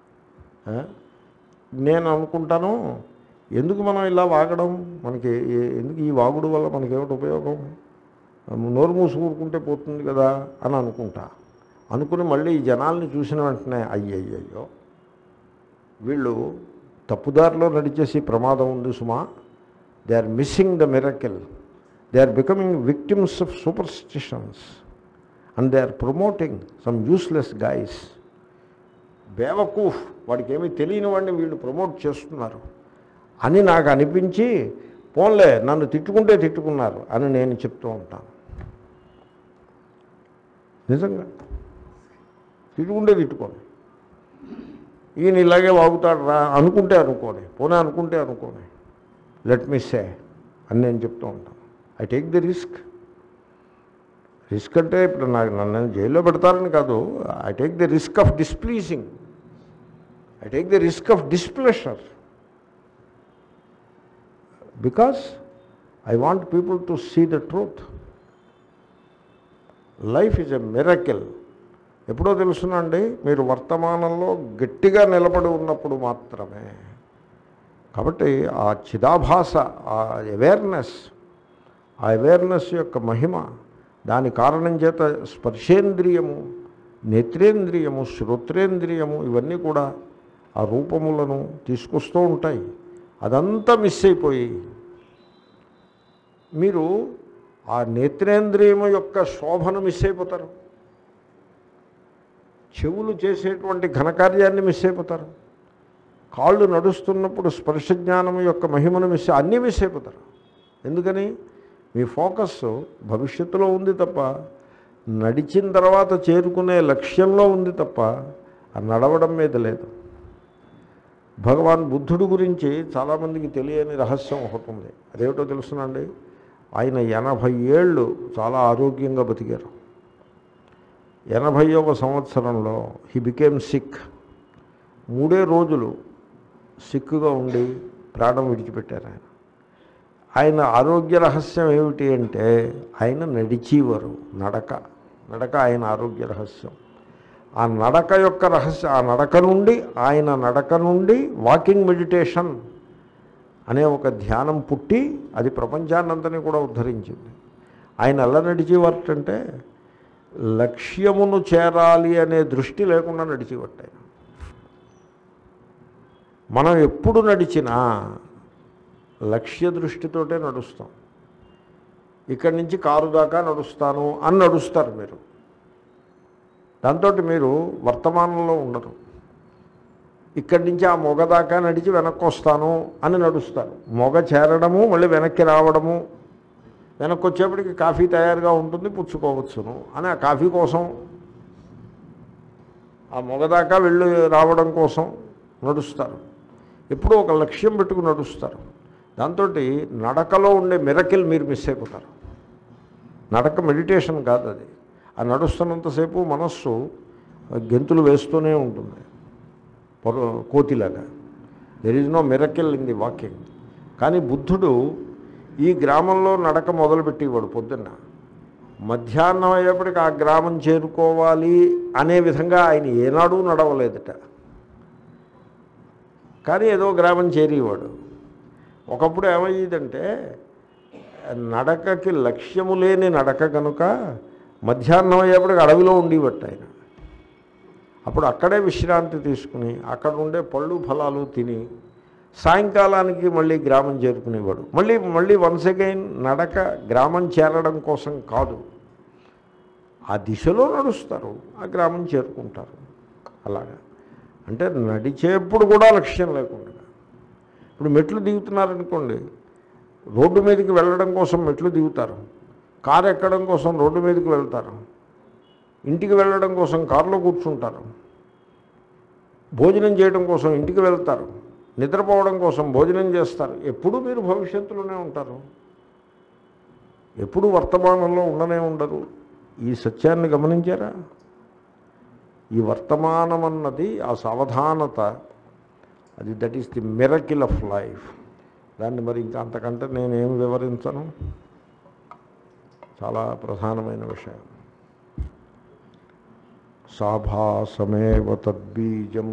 A: నేను అనుకుంటాను, ఎందుకు మనం ఇలా వాగడం, మనకి ఎందుకు ఈ వాగుడు వల్ల మనకేమిటి ఉపయోగం, నోరు మూసుకూరుకుంటే పోతుంది కదా అని అనుకుంటా. అనుకుని మళ్ళీ ఈ జనాల్ని చూసిన వెంటనే అయ్యయ్యో వీళ్ళు తప్పుదారిలో నడిచేసి ప్రమాదం ఉంది సుమా, they are missing the miracle, they are becoming victims of superstitions and they are promoting some useless guys. బేవకూఫ్, వాడికి ఏమీ తెలియని వాడిని వీళ్ళు ప్రమోట్ చేస్తున్నారు అని నాకు అనిపించి, పోన్లే నన్ను తిట్టుకుంటే తిట్టుకున్నారు అని నేను చెప్తూ ఉంటాను. నిజంగా తిట్టుకుంటే తిట్టుకోండి, ఈయన ఇలాగే వాగుతాడు రా అనుకుంటే అనుకోని, పోనీ అనుకుంటే అనుకోని, లెట్ మీ సే అని నేను చెప్తూ ఉంటాను. I take the risk. Risk అంటే ఇప్పుడు నాకు నన్ను జైల్లో పెడతారని కాదు, I take the risk of displeasing, I take the risk of displeasure, because I want people to see the truth. Life is a miracle. ఎప్పుడో తెలుసునండి, మీరు వర్తమానంలో గట్టిగా నిలబడి ఉన్నప్పుడు మాత్రమే. కాబట్టి ఆ చిదాభాస, ఆ అవేర్నెస్, ఆ అవేర్నెస్ యొక్క మహిమ, దాని కారణం చేత స్పర్శేంద్రియము, నేత్రేంద్రియము, శ్రోత్రేంద్రియము ఇవన్నీ కూడా ఆ రూపములను తీసుకొస్తూ ఉంటాయి. అదంతా మిస్ అయిపోయి మీరు ఆ నేత్రేంద్రియము యొక్క శోభను మిస్ అయిపోతారు, చెవులు చేసేటువంటి ఘనకార్యాన్ని మిస్ అయిపోతారు, కాళ్ళు నడుస్తున్నప్పుడు స్పర్శ జ్ఞానం యొక్క మహిమను మిస్ అన్నీ మిస్ అయిపోతారు. ఎందుకని? మీ ఫోకస్ భవిష్యత్తులో ఉంది తప్ప నడిచిన తర్వాత చేరుకునే లక్ష్యంలో ఉంది తప్ప ఆ నడవడం మీద లేదు. భగవాన్ బుద్ధుడు గురించి చాలామందికి తెలియని రహస్యం ఒకటి ఉంది. అదేమిటో తెలుసునండి, ఆయన ఎనభై ఏళ్ళు చాలా ఆరోగ్యంగా బతికారు. ఎనభైవ సంవత్సరంలో హీ బికేమ్ సిక్. మూడే రోజులు సిక్కుగా ఉండి ప్రాణం విడిచిపెట్టారు ఆయన. ఆయన ఆరోగ్య రహస్యం ఏమిటి అంటే ఆయన నడిచేవారు, నడక నడక ఆయన ఆరోగ్య రహస్యం. ఆ నడక యొక్క రహస్యం, ఆ నడక నుండి ఆయన నడక నుండి వాకింగ్ మెడిటేషన్ అనే ఒక ధ్యానం పుట్టి అది ప్రపంచాన్నంతని కూడా ఉద్ధరించింది. ఆయన ఎలా నడిచేవారంటే లక్ష్యమును చేరాలి అనే దృష్టి లేకుండా నడిచేవారు ఆయన. మనం ఎప్పుడు నడిచినా లక్ష్య దృష్టితోటే నడుస్తాం. ఇక్కడి నుంచి కారు దాకా నడుస్తాను అని నడుస్తారు మీరు. దాంతో మీరు వర్తమానంలో ఉండరు. ఇక్కడి నుంచి ఆ మొగ దాకా నడిచి వెనక్కి వస్తాను అని నడుస్తారు. మొగ చేరడము మళ్ళీ వెనక్కి రావడము, వెనక్కి వచ్చేప్పటికి కాఫీ తయారుగా ఉంటుంది పుచ్చుకోవచ్చును అని ఆ కాఫీ కోసం ఆ మొగ దాకా వెళ్ళి రావడం కోసం నడుస్తారు. ఎప్పుడూ ఒక లక్ష్యం పెట్టుకుని నడుస్తారు. దాంతో నడకలో ఉండే మిరకిల్ మీరు మిస్ అయిపోతారు. నడక మెడిటేషన్ కాదు అది. ఆ నడుస్తున్నంతసేపు మనస్సు గెంతులు వేస్తూనే ఉంటుంది కోతిలాగా. There is no miracle in the walking. కానీ బుద్ధుడు ఈ గ్రామంలో నడక మొదలుపెట్టేవాడు పొద్దున్న. మధ్యాహ్నం అయ్యేప్పటికి ఆ గ్రామం చేరుకోవాలి అనే విధంగా ఆయన ఏనాడూ నడవలేదట. కానీ ఏదో గ్రామం చేరేవాడు. ఒకప్పుడు ఏమయ్యేదంటే నడకకి లక్ష్యము లేని నడక కనుక మధ్యాహ్నం అయ్యేప్పటికి అడవిలో ఉండేవట్టు ఆయన. అప్పుడు అక్కడే విశ్రాంతి తీసుకుని అక్కడ ఉండే పళ్ళు ఫలాలు తిని సాయంకాలానికి మళ్ళీ గ్రామం చేరుకునేవాడు. మళ్ళీ మళ్ళీ వన్స్ అగైన్ నడక గ్రామం చేరడం కోసం కాదు, ఆ దిశలో నడుస్తారు, ఆ గ్రామం చేరుకుంటారు. అలాగా అంటే నడిచేప్పుడు కూడా లక్ష్యం లేకుండా. ఇప్పుడు మెట్లు దిగుతున్నారనుకోండి, రోడ్డు మీదకి వెళ్ళడం కోసం మెట్లు దిగుతారు, కారు ఎక్కడం కోసం రోడ్డు మీదకి వెళ్తారు, ఇంటికి వెళ్ళడం కోసం కారులో కూర్చుంటారు, భోజనం చేయడం కోసం ఇంటికి వెళ్తారు, నిద్రపోవడం కోసం భోజనం చేస్తారు. ఎప్పుడు మీరు భవిష్యత్తులోనే ఉంటారు, ఎప్పుడు వర్తమానంలో ఉండనే ఉండరు. ఈ సత్యాన్ని గమనించారా? ఈ వర్తమానం అన్నది ఆ సావధానత, అది that is the miracle of life. దాన్ని మరి ఇంకా అంతకంటే నేనేం వివరించను. చాలా ప్రధానమైన విషయం. సాభాసమేవ తద్బీజం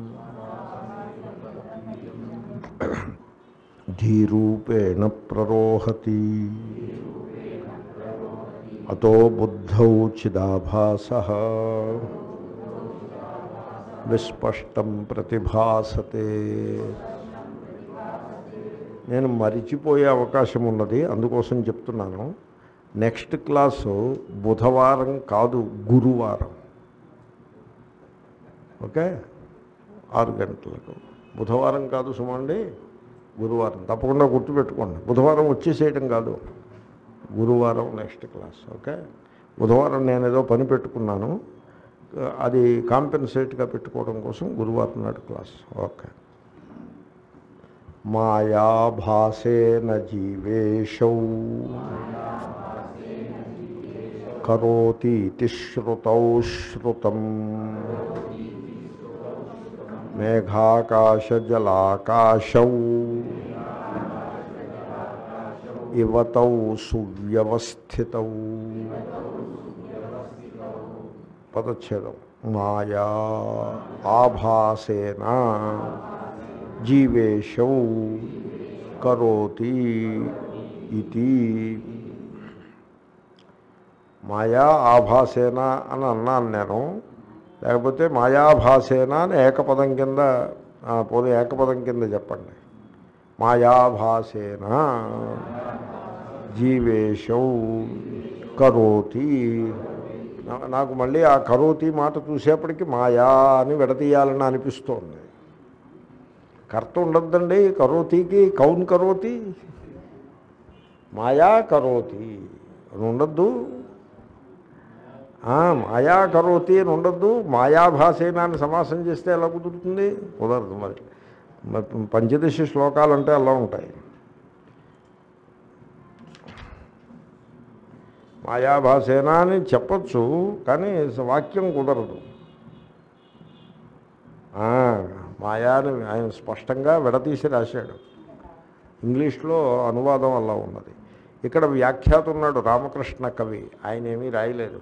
A: ధీరూపేణ ప్రరోహతి అతో బుద్ధౌ చిదాభాసః విస్పష్టం ప్రతిభాసతే. నేను మరిచిపోయే అవకాశం ఉన్నది, అందుకోసం చెప్తున్నాను. నెక్స్ట్ క్లాసు బుధవారం కాదు, గురువారం. ఓకే, ఆరు గంటలకు. బుధవారం కాదు సుమండి, గురువారం. తప్పకుండా గుర్తుపెట్టుకోండి. బుధవారం వచ్చేసేయటం కాదు, గురువారం నెక్స్ట్ క్లాస్. ఓకే, బుధవారం నేను ఏదో పని పెట్టుకున్నాను, అది కాంపెన్సేట్గా పెట్టుకోవడం కోసం గురువారం నాడు క్లాస్. ఓకే. మాయాభాసేన జీవేశౌ కరోతీతి శ్రుతౌ శ్రుతం మేఘాకాశజలాకాశౌ ఇవతౌ సువ్యవస్థితౌ. పదచ్ఛేదం. మాయా ఆభాసేన జీవేశౌ కరోతి ఇతి. మాయా ఆభాసేన అని అన్నాను నేను, లేకపోతే మాయాభాసేన అని ఏకపదం కింద, పోనీ ఏకపదం కింద చెప్పండి. మాయాభాసేన జీవేశౌ కరోతి. నాకు మళ్ళీ ఆ కరోతి మాట చూసేప్పటికి మాయా అని విడతీయాలని అనిపిస్తోంది. కర్త ఉండద్దండి కరోతికి, కౌన్ కరోతి, మాయా కరోతి అని ఉండద్దు. మాయా కరోతి అని ఉండద్దు. మాయాభాసేనాన్ని సమాసం చేస్తే ఎలా కుదురుతుంది? కుదరదు. మరి పంచదశ శ్లోకాలు అంటే అలా ఉంటాయి. మాయాభాసేన అని చెప్పచ్చు, కానీ వాక్యం కుదరదు. మాయాని ఆయన స్పష్టంగా విడతీసి రాశాడు. ఇంగ్లీష్లో అనువాదం అలా ఉన్నది. ఇక్కడ వ్యాఖ్యాత ఉన్నాడు రామకృష్ణ కవి, ఆయన ఏమీ రాయలేదు.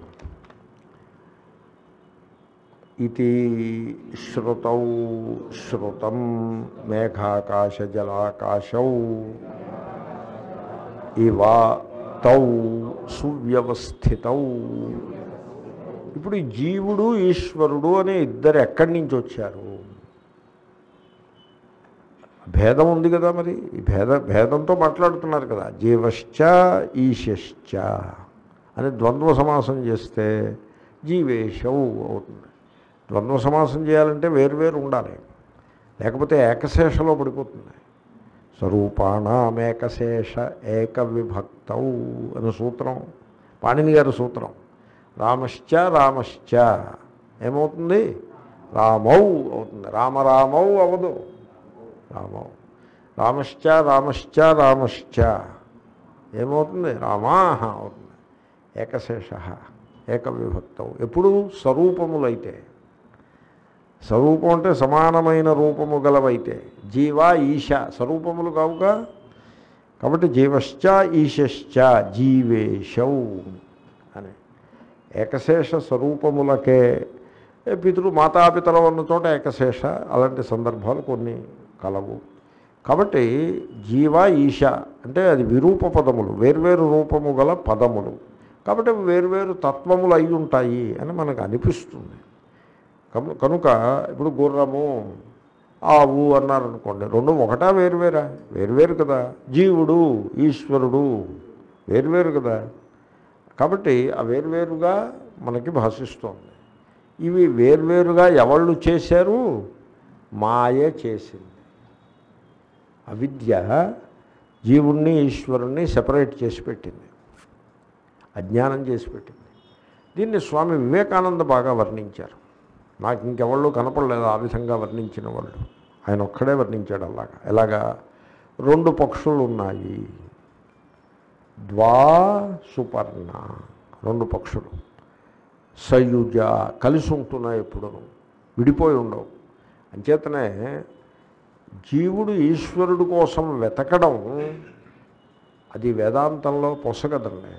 A: ఇది శ్రుతౌ శ్రుతం మేఘాకాశ జలాకాశౌ ఇవ తౌ సువ్యవస్థితౌ. ఇప్పుడు ఈ జీవుడు ఈశ్వరుడు అనే ఇద్దరు ఎక్కడి నుంచి వచ్చారు? భేదం ఉంది కదా. మరి ఈ భేద భేదంతో మాట్లాడుతున్నారు కదా. జీవశ్చ ఈశ్శ్చ అని ద్వంద్వ సమాసం చేస్తే జీవేశౌ అవుతుంది. ద్వంద్వ సమాసం చేయాలంటే వేరువేరు ఉండాలి, లేకపోతే ఏకశేషలో పడిపోతుంది. స్వరూపాణమేకశేష ఏక విభక్తౌ అని సూత్రం, పాణిని గారి సూత్రం. రామశ్చ రామశ్చ ఏమవుతుంది? రామౌ అవుతుంది. రామరామౌ అవదు, రామౌ. రామశ్చ రామశ్చ రామశ్చ ఏమవుతుంది? రామాహ అవుతుంది. ఏకశేష ఏక విభక్తౌ. ఎప్పుడు స్వరూపములైతే, స్వరూపం అంటే సమానమైన రూపము గలవైతే. జీవ ఈశ స్వరూపములు కావుగా. కాబట్టి జీవశ్చ ఈశ్శ్చ జీవేశౌ అని ఏకశేష స్వరూపములకే. పితృ మాతాపితరం ఉన్న చోట ఏకశేష, అలాంటి సందర్భాలు కొన్ని కలవు. కాబట్టి జీవ ఈశ అంటే అది విరూప పదములు, వేర్వేరు రూపము గల పదములు. కాబట్టి వేర్వేరు తత్వములు అయి ఉంటాయి అని మనకు అనిపిస్తుంది. కనుక ఇప్పుడు గుర్రము ఆవు అన్నారనుకోండి, రెండు ఒకటా వేరువేరా? వేరువేరు కదా. జీవుడు ఈశ్వరుడు వేరువేరు కదా. కాబట్టి ఆ వేరువేరుగా మనకి భాషిస్తోంది. ఇవి వేర్వేరుగా ఎవళ్ళు చేశారు? మాయ చేసింది. అవిద్య జీవుణ్ణి ఈశ్వరుణ్ణి సెపరేట్ చేసి పెట్టింది, అజ్ఞానం చేసి పెట్టింది. దీన్ని స్వామి వివేకానంద బాగా వర్ణించారు. నాకు ఇంకెవళ్ళు కనపడలేదు ఆ విధంగా వర్ణించిన వాళ్ళు. ఆయన ఒక్కడే వర్ణించాడు అలాగా. ఎలాగా? రెండు పక్షులు ఉన్నాయి, ద్వా సుపర్ణ, రెండు పక్షులు సయుజ కలిసి ఉంటున్నాయి, ఎప్పుడు విడిపోయి ఉండవు. అంచేతనే జీవుడు ఈశ్వరుడు కోసం వెతకడం అది వేదాంతంలో పొసగదండి.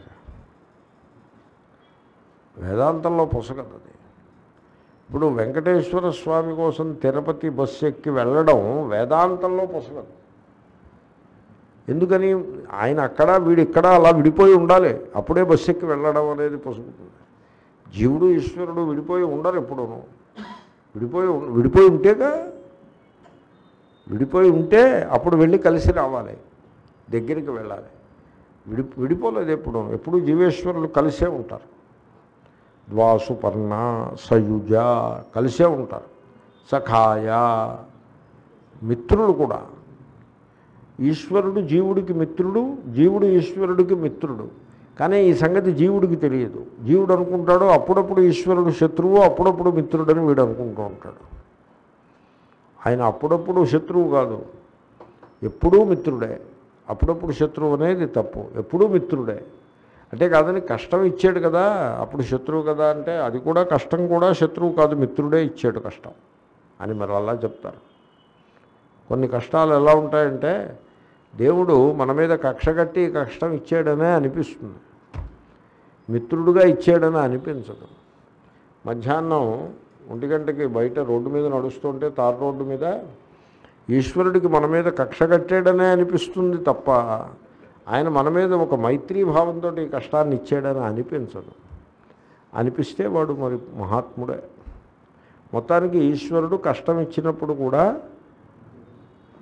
A: వేదాంతంలో పొసగదది. ఇప్పుడు వెంకటేశ్వర స్వామి కోసం తిరుపతి బస్సు ఎక్కి వెళ్ళడం వేదాంతంలో పొసగదు. ఎందుకని? ఆయన అక్కడ వీడు ఇక్కడ అలా విడిపోయి ఉండాలి, అప్పుడే బస్సు ఎక్కి వెళ్ళడం అనేది పొసుగుతుంది. జీవుడు ఈశ్వరుడు విడిపోయి ఉండరు ఎప్పుడూను. విడిపోయి విడిపోయి ఉంటేగా, విడిపోయి ఉంటే అప్పుడు వెళ్ళి కలిసి రావాలి, దగ్గరికి వెళ్ళాలి. విడి విడిపోలేదు ఎప్పుడు. ఎప్పుడు జీవేశ్వరులు కలిసే ఉంటారు. ద్వాసుపర్ణ సయుజ కలిసే ఉంటారు. సఖాయ మిత్రుడు కూడా. ఈశ్వరుడు జీవుడికి మిత్రుడు, జీవుడు ఈశ్వరుడికి మిత్రుడు. కానీ ఈ సంగతి జీవుడికి తెలియదు. జీవుడు అనుకుంటాడు అప్పుడప్పుడు ఈశ్వరుడు శత్రువు, అప్పుడప్పుడు మిత్రుడని వీడు అనుకుంటూ ఉంటాడు. ఆయన అప్పుడప్పుడు శత్రువు కాదు, ఎప్పుడూ మిత్రుడే. అప్పుడప్పుడు శత్రువు అనేది తప్పు, ఎప్పుడూ మిత్రుడే. అంటే కాదని కష్టం ఇచ్చాడు కదా అప్పుడు శత్రువు కదా అంటే అది కూడా కష్టం కూడా శత్రువు కాదు, మిత్రుడే ఇచ్చాడు కష్టం అని మరి అలా చెప్తారు. కొన్ని కష్టాలు ఎలా ఉంటాయంటే దేవుడు మన మీద కక్షగట్టి కష్టం ఇచ్చాడనే అనిపిస్తుంది, మిత్రుడుగా ఇచ్చాడని అనిపించదు. మధ్యాహ్నం ఒంటి గంటకి బయట రోడ్డు మీద నడుస్తుంటే తారు రోడ్డు మీద ఈశ్వరుడికి మన మీద కక్ష కట్టాడనే అనిపిస్తుంది తప్ప ఆయన మన మీద ఒక మైత్రీ భావంతో ఈ కష్టాన్ని ఇచ్చాడని అనిపించదు. అనిపిస్తే వాడు మరి మహాత్ముడే. మొత్తానికి ఈశ్వరుడు కష్టం ఇచ్చినప్పుడు కూడా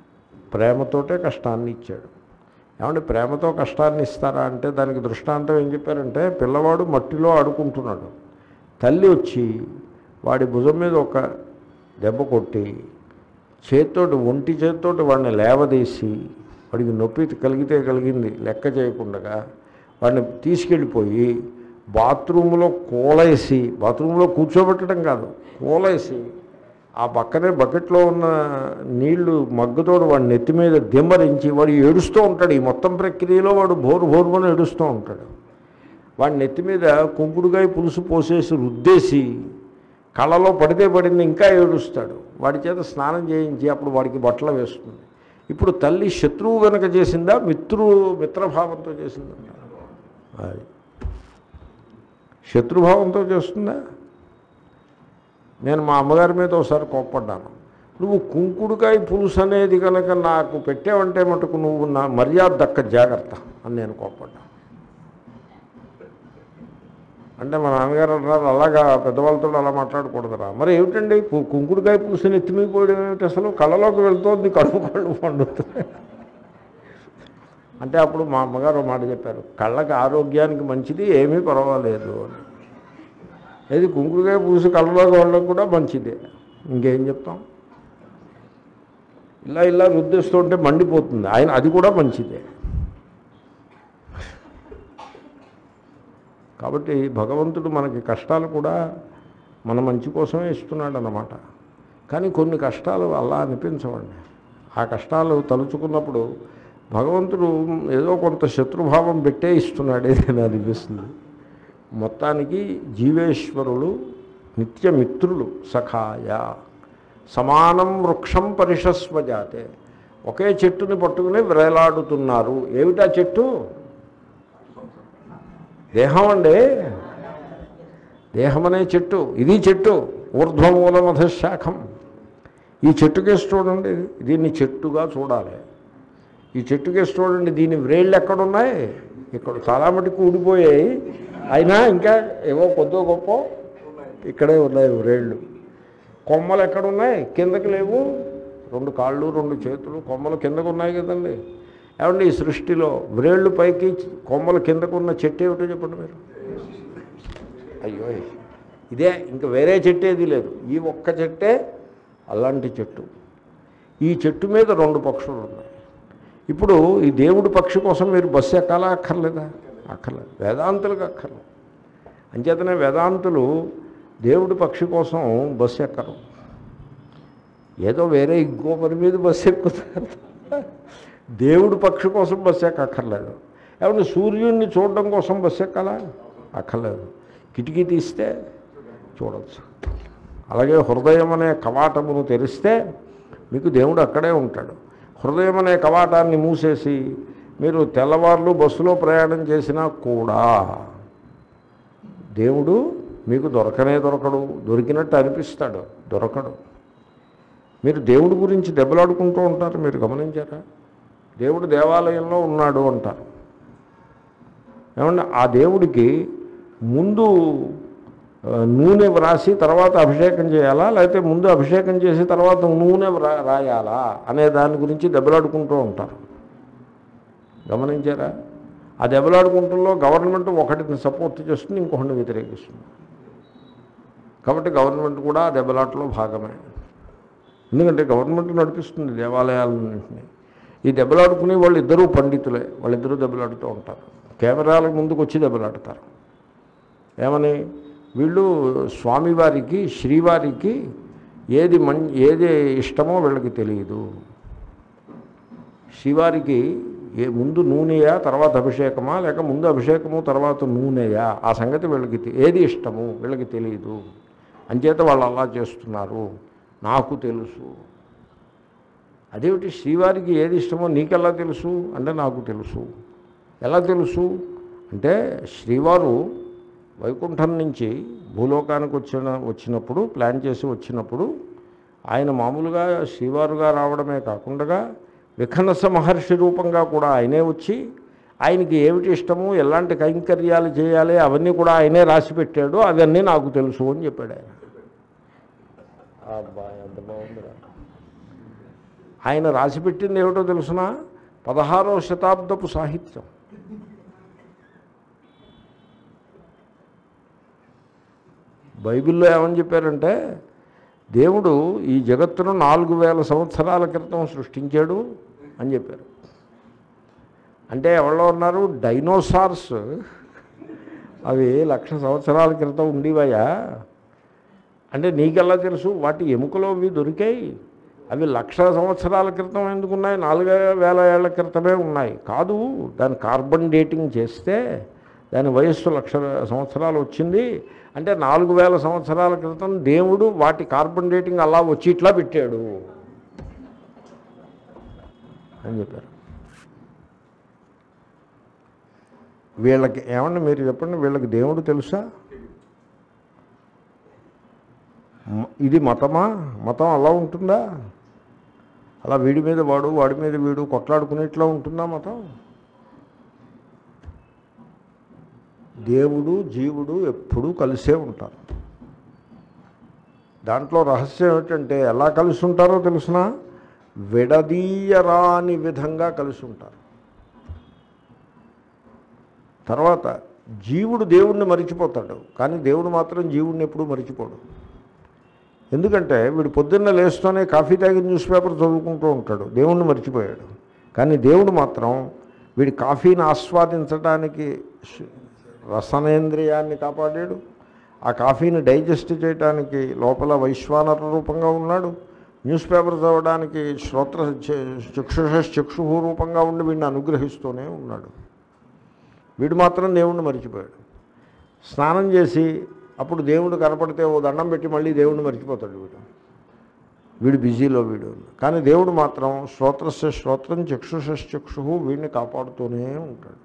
A: ప్రేమతోటే కష్టాన్ని ఇచ్చాడు. ఏమంటే ప్రేమతో కష్టాన్ని ఇస్తారా అంటే దానికి దృష్టాంతం ఏం చెప్పారంటే, పిల్లవాడు మట్టిలో ఆడుకుంటున్నాడు, తల్లి వచ్చి వాడి భుజం మీద ఒక దెబ్బ కొట్టి చేతితోటి ఒంటి చేతితోటి వాడిని లేవదీసి వాడికి నొప్పి కలిగితే కలిగింది లెక్క చేయకుండా వాడిని తీసుకెళ్ళిపోయి బాత్రూంలో కూలేసి, బాత్రూంలో కూర్చోబెట్టడం కాదు, కూలేసి ఆ పక్కనే బకెట్లో ఉన్న నీళ్లు మగ్గుతోడు వాడి నెత్తి మీద దిమ్మరించి వాడు ఏడుస్తూ ఉంటాడు. ఈ మొత్తం ప్రక్రియలో వాడు బోరు బోరుమని ఏడుస్తూ ఉంటాడు. వాడి నెత్తి మీద కుంకుడుకాయ పులుసు పోసేసి రుద్దేసి కళ్ళలో పడితే పడింది ఇంకా ఏడుస్తాడు. వాడి చేత స్నానం చేయించి అప్పుడు వాడికి బట్టలు వేస్తుంది. ఇప్పుడు తల్లి శత్రువు కనుక చేసిందా, మిత్రు మిత్రభావంతో చేసిందా? అది శత్రుభావంతో చేస్తుందా? నేను మా అమ్మగారి మీద ఒకసారి కోప్పడ్డాను. నువ్వు కుంకుడుకాయ పులుసు అనేది కనుక నాకు పెట్టావంటే మటుకు నువ్వు నా మర్యాద దక్క జాగ్రత్త అని నేను కోప్పడ్డాను. అంటే మా నాన్నగారు అన్నారు, అలాగా పెద్దవాళ్ళతో అలా మాట్లాడకూడదురా. మరి ఏమిటండి కుంకుడుకాయ పులుసుని ఎత్తిమిపోయడం ఏమిటి, అసలు కళ్ళలోకి వెళ్తుంది, కడుపు కళ్ళు పండుతుంది అంటే అప్పుడు మా అమ్మగారు మాట చెప్పారు, కళ్ళకి ఆరోగ్యానికి మంచిది, ఏమీ పర్వాలేదు అని. ఏది కుంకుడుకాయ పులుసు కళ్ళలోకి వెళ్ళడం కూడా మంచిదే, ఇంకేం చెప్తాం. ఇలా ఇలా రుద్దేస్తుంటే మండిపోతుంది ఆయన, అది కూడా మంచిదే. కాబట్టి భగవంతుడు మనకి కష్టాలు కూడా మన మంచి కోసమే ఇస్తున్నాడు అన్నమాట. కానీ కొన్ని కష్టాలు అలా అనిపించవండి. ఆ కష్టాలు తలుచుకున్నప్పుడు భగవంతుడు ఏదో కొంత శత్రుభావం పెట్టే ఇస్తున్నాడే అని అనిపిస్తుంది. మొత్తానికి జీవేశ్వరులు నిత్యమిత్రులు, సఖాయ సమానం వృక్షం పరిషస్వజాతే, ఒకే చెట్టుని పట్టుకుని వేలాడుతున్నారు. ఏమిటా చెట్టు? దేహం అండి. దేహం అనే చెట్టు, ఇది చెట్టు, ఊర్ధ్వమూలమధశాఖం. ఈ చెట్టుకేసి చూడండి, దీన్ని చెట్టుగా చూడాలి. ఈ చెట్టుకేసి చూడండి, దీని వ్రేళ్ళు ఎక్కడున్నాయి? ఇక్కడ చాలా మటుకు ఊడిపోయాయి, అయినా ఇంకా ఏవో కొద్దో గొప్ప ఇక్కడే ఉన్నాయి వ్రేళ్ళు. కొమ్మలు ఎక్కడున్నాయి? కిందకి లేవు. రెండు కాళ్ళు రెండు చేతులు, కొమ్మలు కిందకు ఉన్నాయి కదండి. ఏమండి ఈ సృష్టిలో వ్రేళ్ళు పైకి కొమ్మలు కిందకు ఉన్న చెట్టు ఏమిటో చెప్పండి మీరు. అయ్యో ఇదే, ఇంకా వేరే చెట్టు ఏది లేదు, ఈ ఒక్క చెట్టే అలాంటి చెట్టు. ఈ చెట్టు మీద రెండు పక్షులు ఉన్నాయి. ఇప్పుడు ఈ దేవుడి పక్షి కోసం మీరు బస్సు ఎక్కాలా అక్కర్లేదా? అక్కర్లేదు. వేదాంతులకు అక్కర్లేదు. అంచేతనే వేదాంతులు దేవుడి పక్షి కోసం బస్సు ఎక్కరు, ఏదో వేరే ఇంకో పని మీద బస్సు ఎక్కుతారు. దేవుడి పక్షి కోసం బస్సు ఎక్కర్లేదు. ఏమన్నా సూర్యుడిని చూడడం కోసం బస్సు ఎక్కాలా? అక్కర్లేదు. కిటికీ తీస్తే చూడవచ్చు. అలాగే హృదయం అనే కవాటమును తెరిస్తే మీకు దేవుడు అక్కడే ఉంటాడు. హృదయం అనే కవాటాన్ని మూసేసి మీరు తెల్లవార్లు బస్సులో ప్రయాణం చేసినా కూడా దేవుడు మీకు దొరకనే దొరకడు. దొరికినట్టు అనిపిస్తాడు, దొరకడు. మీరు దేవుడి గురించి దెబ్బలాడుకుంటూ ఉంటారు, మీరు గమనించారా? దేవుడు దేవాలయంలో ఉన్నాడు అంటారు. ఏమన్నా ఆ దేవుడికి ముందు నూనె వ్రాసి తర్వాత అభిషేకం చేయాలా, లేకపోతే ముందు అభిషేకం చేసి తర్వాత నూనె రాయాలా అనే దాని గురించి దెబ్బలాడుకుంటూ ఉంటారు. గమనించారా? ఆ దెబ్బలాడుకుంటుల్లో గవర్నమెంట్ ఒకటిని సపోర్ట్ చేస్తుంది, ఇంకొకటిని వ్యతిరేకిస్తుంది. కాబట్టి గవర్నమెంట్ కూడా ఆ దెబ్బలాటలో భాగమే. ఎందుకంటే గవర్నమెంట్ నడిపిస్తుంది దేవాలయాలన్నింటినీ. ఈ దెబ్బలాడుకునే వాళ్ళు ఇద్దరూ పండితులే, వాళ్ళిద్దరూ దెబ్బలాడుతూ ఉంటారు. కెమెరాల ముందుకు వచ్చి దెబ్బలాడతారు. ఏమని? వీళ్ళు స్వామివారికి శ్రీవారికి ఏది మం ఏది ఇష్టమో వీళ్ళకి తెలియదు. శ్రీవారికి ఏ ముందు నూనెయా తర్వాత అభిషేకమా, లేక ముందు అభిషేకము తర్వాత నూనెయా, ఆ సంగతి వీళ్ళకి ఏది ఇష్టము వీళ్ళకి తెలియదు. అంచేత వాళ్ళు అలా చేస్తున్నారు, నాకు తెలుసు. అదేమిటి శ్రీవారికి ఏది ఇష్టమో నీకెలా తెలుసు అంటే నాకు తెలుసు. ఎలా తెలుసు అంటే శ్రీవారు వైకుంఠం నుంచి భూలోకానికి వచ్చిన వచ్చినప్పుడు ప్లాన్ చేసి వచ్చినప్పుడు ఆయన మామూలుగా శ్రీవారుగా రావడమే కాకుండా విఖనస మహర్షి రూపంగా కూడా ఆయనే వచ్చి ఆయనకి ఏమిటి ఇష్టము, ఎలాంటి కైంకర్యాలు చేయాలి అవన్నీ కూడా ఆయనే రాసి పెట్టాడు. అవన్నీ నాకు తెలుసు అని చెప్పాడు ఆయన. అబ్బా ఎంత బాగుందిరా. ఆయన రాసిపెట్టింది ఏమిటో తెలుసిన పదహారవ శతాబ్దపు సాహిత్యం. బైబిల్లో ఏమని చెప్పారంటే దేవుడు ఈ జగత్తును నాలుగు వేల సంవత్సరాల క్రితం సృష్టించాడు అని చెప్పారు. అంటే ఎవరో ఉన్నారు డైనోసార్స్ అవి లక్ష సంవత్సరాల క్రితం ఉండేవయా అంటే నీకెలా తెలుసు? వాటి ఎముకలో అవి దొరికాయి. అవి లక్ష సంవత్సరాల క్రితం ఎందుకున్నాయి? నాలుగు వేల ఏళ్ల క్రితమే ఉన్నాయి. కాదు, దాని కార్బన్ డేటింగ్ చేస్తే దాని వయస్సు లక్ష సంవత్సరాలు వచ్చింది. అంటే నాలుగు వేల సంవత్సరాల క్రితం దేవుడు వాటి కార్బన్ డేటింగ్ అలా వచ్చి ఇట్లా పెట్టాడు అని చెప్పారు. వీళ్ళకి ఏమన్నా మీరు చెప్పండి, వీళ్ళకి దేవుడు తెలుసా? ఇది మతమా? మతం అలా ఉంటుందా? అలా వీడి మీద వాడు వాడి మీద వీడు కొట్లాడుకునేట్లా ఉంటుందా మతం? దేవుడు జీవుడు ఎప్పుడూ కలిసే ఉంటారు. దాంట్లో రహస్యం ఏమిటంటే ఎలా కలిసి ఉంటారో తెలుసునా? విడదీయరాని విధంగా కలిసి ఉంటారు. తర్వాత జీవుడు దేవుణ్ణి మరిచిపోతాడు, కానీ దేవుడు మాత్రం జీవుడిని ఎప్పుడూ మరిచిపోడు. ఎందుకంటే వీడు పొద్దున్న లేస్తూనే కాఫీ తాగి న్యూస్ పేపర్ చదువుకుంటూ ఉంటాడు, దేవుణ్ణి మర్చిపోయాడు. కానీ దేవుడు మాత్రం వీడి కాఫీని ఆస్వాదించడానికి రసనేంద్రియాన్ని కాపాడాడు, ఆ కాఫీని డైజెస్ట్ చేయడానికి లోపల వైశ్వానర రూపంగా ఉన్నాడు, న్యూస్ పేపర్ చదవడానికి శ్రోత్ర చక్షుష చక్షు రూపంగా ఉండి వీడిని అనుగ్రహిస్తూనే ఉన్నాడు. వీడు మాత్రం దేవుణ్ణి మర్చిపోయాడు. స్నానం చేసి అప్పుడు దేవుడు కనపడితే ఓ దండం పెట్టి మళ్ళీ దేవుణ్ణి మర్చిపోతాడు వీడు. వీడు బిజీలో వీడు. కానీ దేవుడు మాత్రం శ్రోత్రస్య శ్రోత్రం చక్షుష చక్షు వీడిని కాపాడుతూనే ఉంటాడు.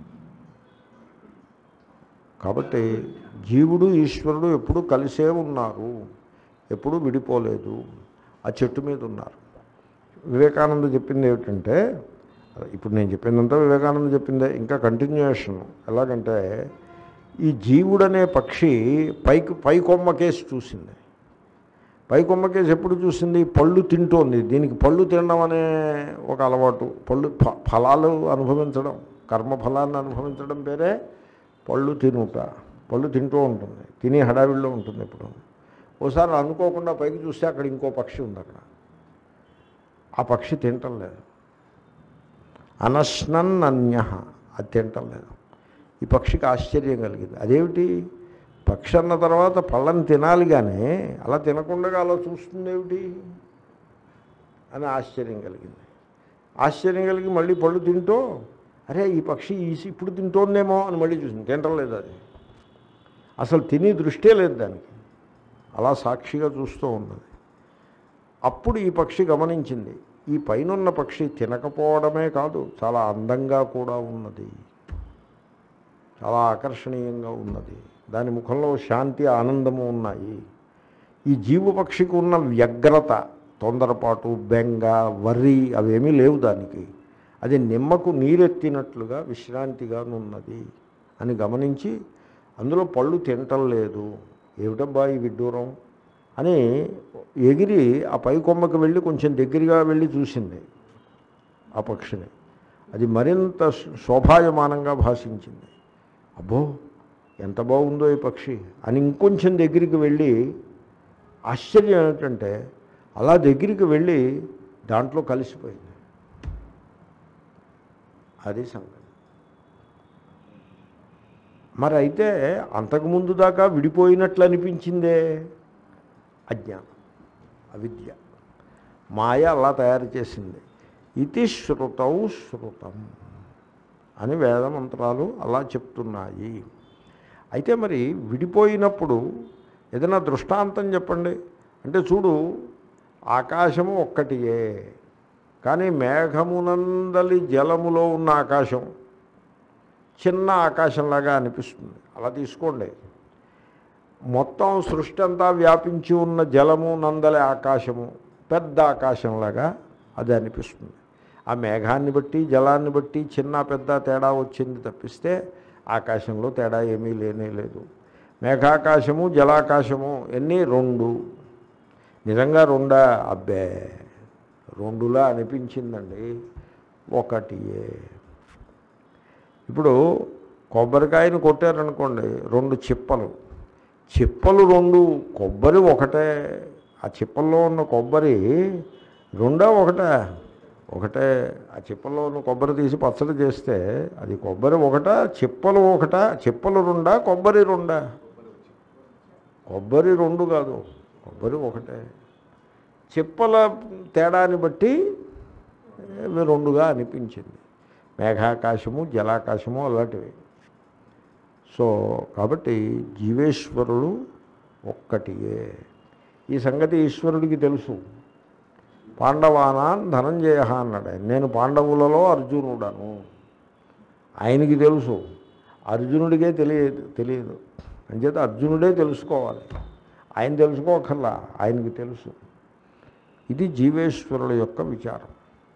A: కాబట్టి జీవుడు ఈశ్వరుడు ఎప్పుడూ కలిసే ఉన్నారు, ఎప్పుడూ విడిపోలేదు. ఆ చెట్టు మీద ఉన్నారు. వివేకానంద చెప్పింది ఏమిటంటే, ఇప్పుడు నేను చెప్పిందంతా వివేకానంద చెప్పిందే, ఇంకా కంటిన్యూయేషన్. ఎలాగంటే ఈ జీవుడనే పక్షి పైకి పై కొమ్మకేసి చూసింది. పై కొమ్మకేసి ఎప్పుడు చూసింది? పళ్ళు తింటోంది. దీనికి పళ్ళు తినడం అనే ఒక అలవాటు. పళ్ళు ఫలాలు అనుభవించడం, కర్మఫలాన్ని అనుభవించడం పేరే పళ్ళు తినుట. పళ్ళు తింటూ ఉంటుంది, తిని హడావిడిలో ఉంటుంది. ఇప్పుడు ఓసారి అనుకోకుండా పైకి చూస్తే అక్కడ ఇంకో పక్షి ఉంది. అక్కడ ఆ పక్షి తింటం లేదు. అనశ్నన్నన్య, అది తింటం లేదు. ఈ పక్షికి ఆశ్చర్యం కలిగింది. అదేమిటి, పక్షి అన్న తర్వాత పళ్ళని తినాలి కానీ అలా తినకుండా అలా చూస్తుంది ఏమిటి అని ఆశ్చర్యం కలిగింది. ఆశ్చర్యం కలిగి మళ్ళీ పళ్ళు తింటూ, అరే ఈ పక్షి ఇప్పుడు తింటోందేమో అని మళ్ళీ చూసింది. తింటం లేదు అది. అసలు తిని దృష్టే లేదు దానికి, అలా సాక్షిగా చూస్తూ ఉన్నది. అప్పుడు ఈ పక్షి గమనించింది, ఈ పైనున్న పక్షి తినకపోవడమే కాదు, చాలా అందంగా కూడా ఉన్నది, చాలా ఆకర్షణీయంగా ఉన్నది. దాని ముఖంలో శాంతి ఆనందము ఉన్నాయి. ఈ జీవపక్షికి ఉన్న వ్యగ్రత, తొందరపాటు, బెంగ, వర్రి అవేమీ లేవు దానికి. అది నిమ్మకు నీరెత్తినట్లుగా విశ్రాంతిగానున్నది అని గమనించి అందులో పళ్ళు తినటం లేదు. ఏమిటబ్బా ఈ విడ్డూరం అని ఎగిరి ఆ పై కొమ్మకి వెళ్ళి కొంచెం దగ్గరగా వెళ్ళి చూసింది ఆ పక్షిని. అది మరింత శోభాయమానంగా భాషించింది. అబ్బో ఎంత బాగుందో ఈ పక్షి అని ఇంకొంచెం దగ్గరికి వెళ్ళి, ఆశ్చర్యం ఏమిటంటే అలా దగ్గరికి వెళ్ళి దాంట్లో కలిసిపోయింది. అది సంగతి. మరి అయితే అంతకుముందు దాకా విడిపోయినట్లు అనిపించిందే అజ్ఞానం, అవిద్య, మాయ అలా తయారు చేసింది. ఇతి శృతౌ శృతం అని వేదమంత్రాలు అలా చెప్తున్నాయి. అయితే మరి విడిపోయినప్పుడు ఏదైనా దృష్టాంతం చెప్పండి అంటే, చూడు ఆకాశము ఒక్కటియే, కానీ మేఘమునందలి జలములో ఉన్న ఆకాశం చిన్న ఆకాశంలాగా అనిపిస్తుంది. అలా తీసుకోండి. మొత్తం సృష్టి అంతా వ్యాపించి ఉన్న జలము నందలి ఆకాశము పెద్ద ఆకాశంలాగా అది అనిపిస్తుంది. ఆ మేఘాన్ని బట్టి జలాన్ని బట్టి చిన్న పెద్ద తేడా వచ్చింది తప్పిస్తే ఆకాశంలో తేడా ఏమీ లేనే లేదు. మేఘాకాశము జలాకాశము ఎన్ని? రెండు. నిజంగా రెండా? అబ్బే రెండులా అనిపించిందండి, ఒకటియే. ఇప్పుడు కొబ్బరికాయను కొట్టారనుకోండి, రెండు చిప్పలు, చిప్పలు రెండు, కొబ్బరి ఒకటే. ఆ చిప్పల్లో ఉన్న కొబ్బరి రెండా ఒకటే? ఒకటే. ఆ చిప్పల్లో ఉన్న కొబ్బరి తీసి పచ్చడి చేస్తే అది కొబ్బరి ఒకటా, చిప్పలు ఒకటా? చిప్పలు రెండా, కొబ్బరి రెండా? కొబ్బరి రెండు కాదు, కొబ్బరి ఒకటే. చిప్పల తేడాన్ని బట్టి ఇవి రెండుగా అనిపించింది. మేఘాకాశము, జలాకాశము అలాంటివి. సో కాబట్టి జీవేశ్వరులు ఒక్కటియే. ఈ సంగతి ఈశ్వరుడికి తెలుసు. పాండవానాన్ ధనంజయ అన్నాడు ఆయన. నేను పాండవులలో అర్జునుడను, ఆయనకి తెలుసు. అర్జునుడికే తెలియదు తెలియదు అంచేత అర్జునుడే తెలుసుకోవాలి, ఆయన తెలుసుకోకర్లా, ఆయనకి తెలుసు. ఇది జీవేశ్వరుల యొక్క విచారం.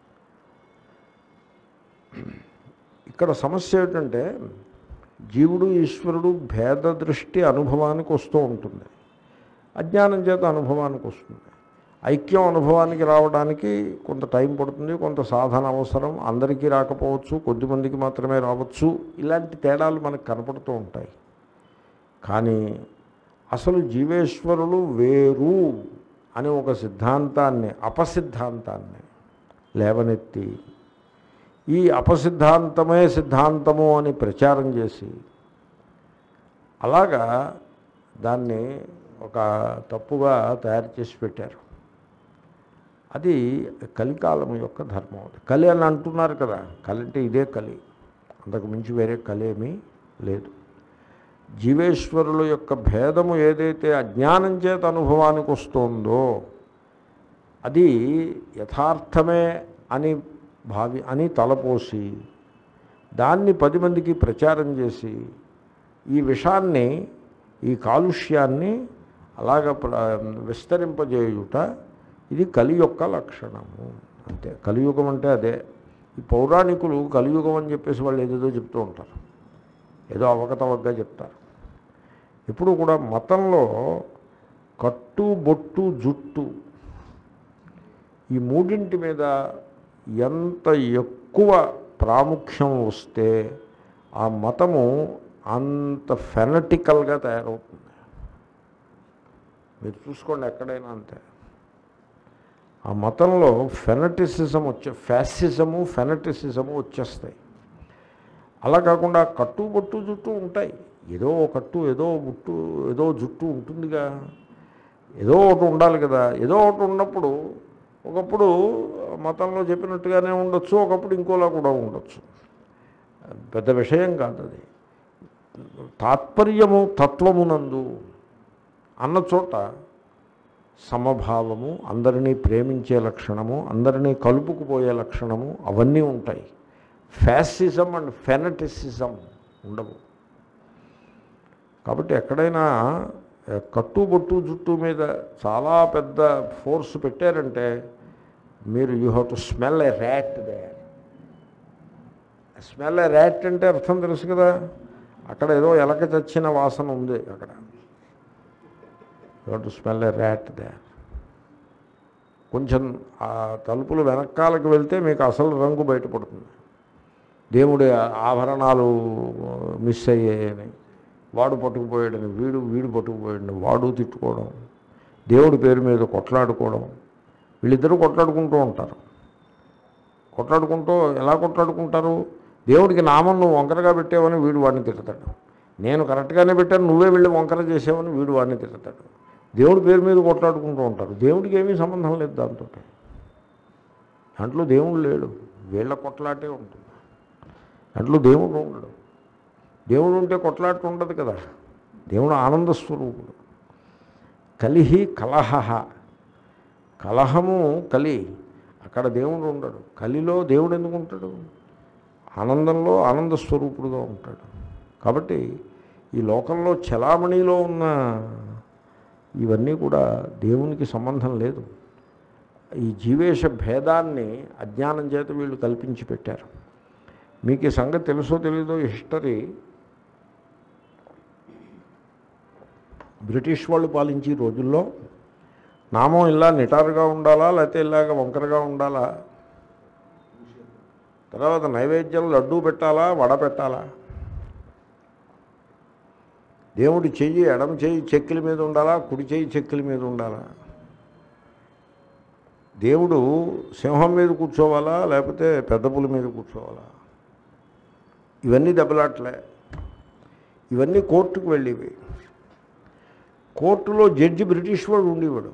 A: ఇక్కడ సమస్య ఏమిటంటే జీవుడు ఈశ్వరుడు భేద దృష్టి అనుభవానికి వస్తూ ఉంటుంది, అజ్ఞానం చేత అనుభవానికి వస్తుంది. ఐక్యం అనుభవానికి రావడానికి కొంత టైం పడుతుంది, కొంత సాధన అవసరం. అందరికీ రాకపోవచ్చు, కొద్దిమందికి మాత్రమే రావచ్చు. ఇలాంటి తేడాలు మనకు కనపడుతూ ఉంటాయి. కానీ అసలు జీవేశ్వరులు వేరు అని ఒక సిద్ధాంతాన్ని, అపసిద్ధాంతాన్ని లేవనెత్తి ఈ అపసిద్ధాంతమే సిద్ధాంతము అని ప్రచారం చేసి అలాగా దాన్ని ఒక తప్పుగా తయారు చేసి పెట్టారు. అది కలికాలం యొక్క ధర్మం. కలి అని అంటున్నారు కదా, కలి అంటే ఇదే కలి, అంతకు మించి వేరే కలి ఏమీ లేదు. జీవేశ్వరుల యొక్క భేదము ఏదైతే అజ్ఞానం చేత అనుభవానికి వస్తుందో అది యథార్థమే అని భావి అని తలపోసి దాన్ని పది మందికి ప్రచారం చేసి ఈ విషాన్ని, ఈ కాలుష్యాన్ని అలాగ విస్తరింపజేయుట ఇది కలి యొక్క లక్షణము. అంతే. కలియుగం అంటే అదే. ఈ పౌరాణికులు కలియుగం అని చెప్పేసి వాళ్ళు ఏదేదో చెప్తూ ఉంటారు, ఏదో అవకతవకగా చెప్తారు. ఇప్పుడు కూడా మతంలో కట్టు, బొట్టు, జుట్టు ఈ మూడింటి మీద ఎంత ఎక్కువ ప్రాముఖ్యం వస్తే ఆ మతము అంత ఫెనటికల్గా తయారవుతుంది. మీరు చూసుకోండి, ఎక్కడైనా అంతే. ఆ మతంలో ఫెనటిసిజం వచ్చే, ఫ్యాసిజము ఫెనటిసిజము వచ్చేస్తాయి. అలా కాకుండా కట్టు, బొట్టు, జుట్టు ఉంటాయి. ఏదో కట్టు, ఏదో బుట్టు, ఏదో జుట్టు ఉంటుందిగా, ఏదో ఒకటి ఉండాలి కదా. ఏదో ఒకటి ఉన్నప్పుడు ఒకప్పుడు మతంలో చెప్పినట్టుగానే ఉండొచ్చు, ఒకప్పుడు ఇంకోలా కూడా ఉండొచ్చు. పెద్ద విషయం కాదు అది. తాత్పర్యము తత్వమునందు అన్న చోట సమభావము, అందరినీ ప్రేమించే లక్షణము, అందరినీ కలుపుకుపోయే లక్షణము అవన్నీ ఉంటాయి. ఫ్యాసిజం అండ్ ఫెనటిసిజం ఉండవు. కాబట్టి ఎక్కడైనా కట్టుబొట్టు జుట్టు మీద చాలా పెద్ద ఫోర్స్ పెట్టారంటే మీరు you have to smell a rat there. Smell a rat అంటే అర్థం తెలుసు కదా, అక్కడ ఏదో ఎలక చచ్చిన వాసన ఉంది అక్కడ. You have to smell a rat there. కొంచెం ఆ తలుపులు వెనకాలకు వెళ్తే మీకు అసలు రంగు బయటపడుతుంది. దేవుడి ఆభరణాలు మిస్ అయ్యాయని, వాడు పట్టుకుపోయాడని వీడు వీడు పట్టుకుపోయాడని వాడు తిట్టుకోవడం, దేవుడి పేరు మీద కొట్లాడుకోవడం. వీళ్ళిద్దరూ కొట్లాడుకుంటూ ఉంటారు. కొట్లాడుకుంటూ ఎలా కొట్లాడుకుంటారు? దేవుడికి నామం నువ్వు వంకరగా పెట్టావని వీడు వాడిని తిడతాడు, నేను కరెక్ట్గానే పెట్టాను నువ్వే వెళ్ళి వంకర చేసావని వీడు వాడిని తిడతాడు. దేవుడి పేరు మీద కొట్లాడుకుంటూ ఉంటారు. దేవుడికి ఏమీ సంబంధం లేదు దాంతో. దాంట్లో దేవుడు లేడు, వీళ్ళ కొట్లాటే ఉంటుంది. దాంట్లో దేవుడు ఉండడు. దేవుడు ఉంటే కొట్లాట ఉండదు కదా. దేవుడు ఆనంద స్వరూపుడు. కలిహి కలహ, కలహము కలి, అక్కడ దేవుడు ఉండడు. కలిలో దేవుడు ఎందుకు ఉంటాడు? ఆనందంలో ఆనంద స్వరూపుడుగా ఉంటాడు. కాబట్టి ఈ లోకంలో చలామణిలో ఉన్న ఇవన్నీ కూడా దేవునికి సంబంధం లేదు. ఈ జీవేశ భేదాన్ని అజ్ఞానం చేత వీళ్ళు కల్పించి పెట్టారు. మీకు ఈ సంగతి తెలుసో తెలీదో, హిస్టరీ బ్రిటిష్ వాళ్ళు పాలించే రోజుల్లో నామం ఇలా నిటారుగా ఉండాలా, లేకపోతే ఇలాగ వంకరగా ఉండాలా? తర్వాత నైవేద్యం లడ్డూ పెట్టాలా, వడ పెట్టాలా? దేవుడి చెయ్యి ఎడమ చెయ్యి చెక్కుల మీద ఉండాలా, కుడి చెయ్యి చెక్కుల మీద ఉండాలా? దేవుడు సింహం మీద కూర్చోవాలా, లేకపోతే పెద్ద పులి మీద కూర్చోవాలా? ఇవన్నీ దెబ్బలాట్లే. ఇవన్నీ కోర్టుకు వెళ్ళేవి. కోర్టులో జడ్జి బ్రిటిష్ వాడు ఉండేవాడు.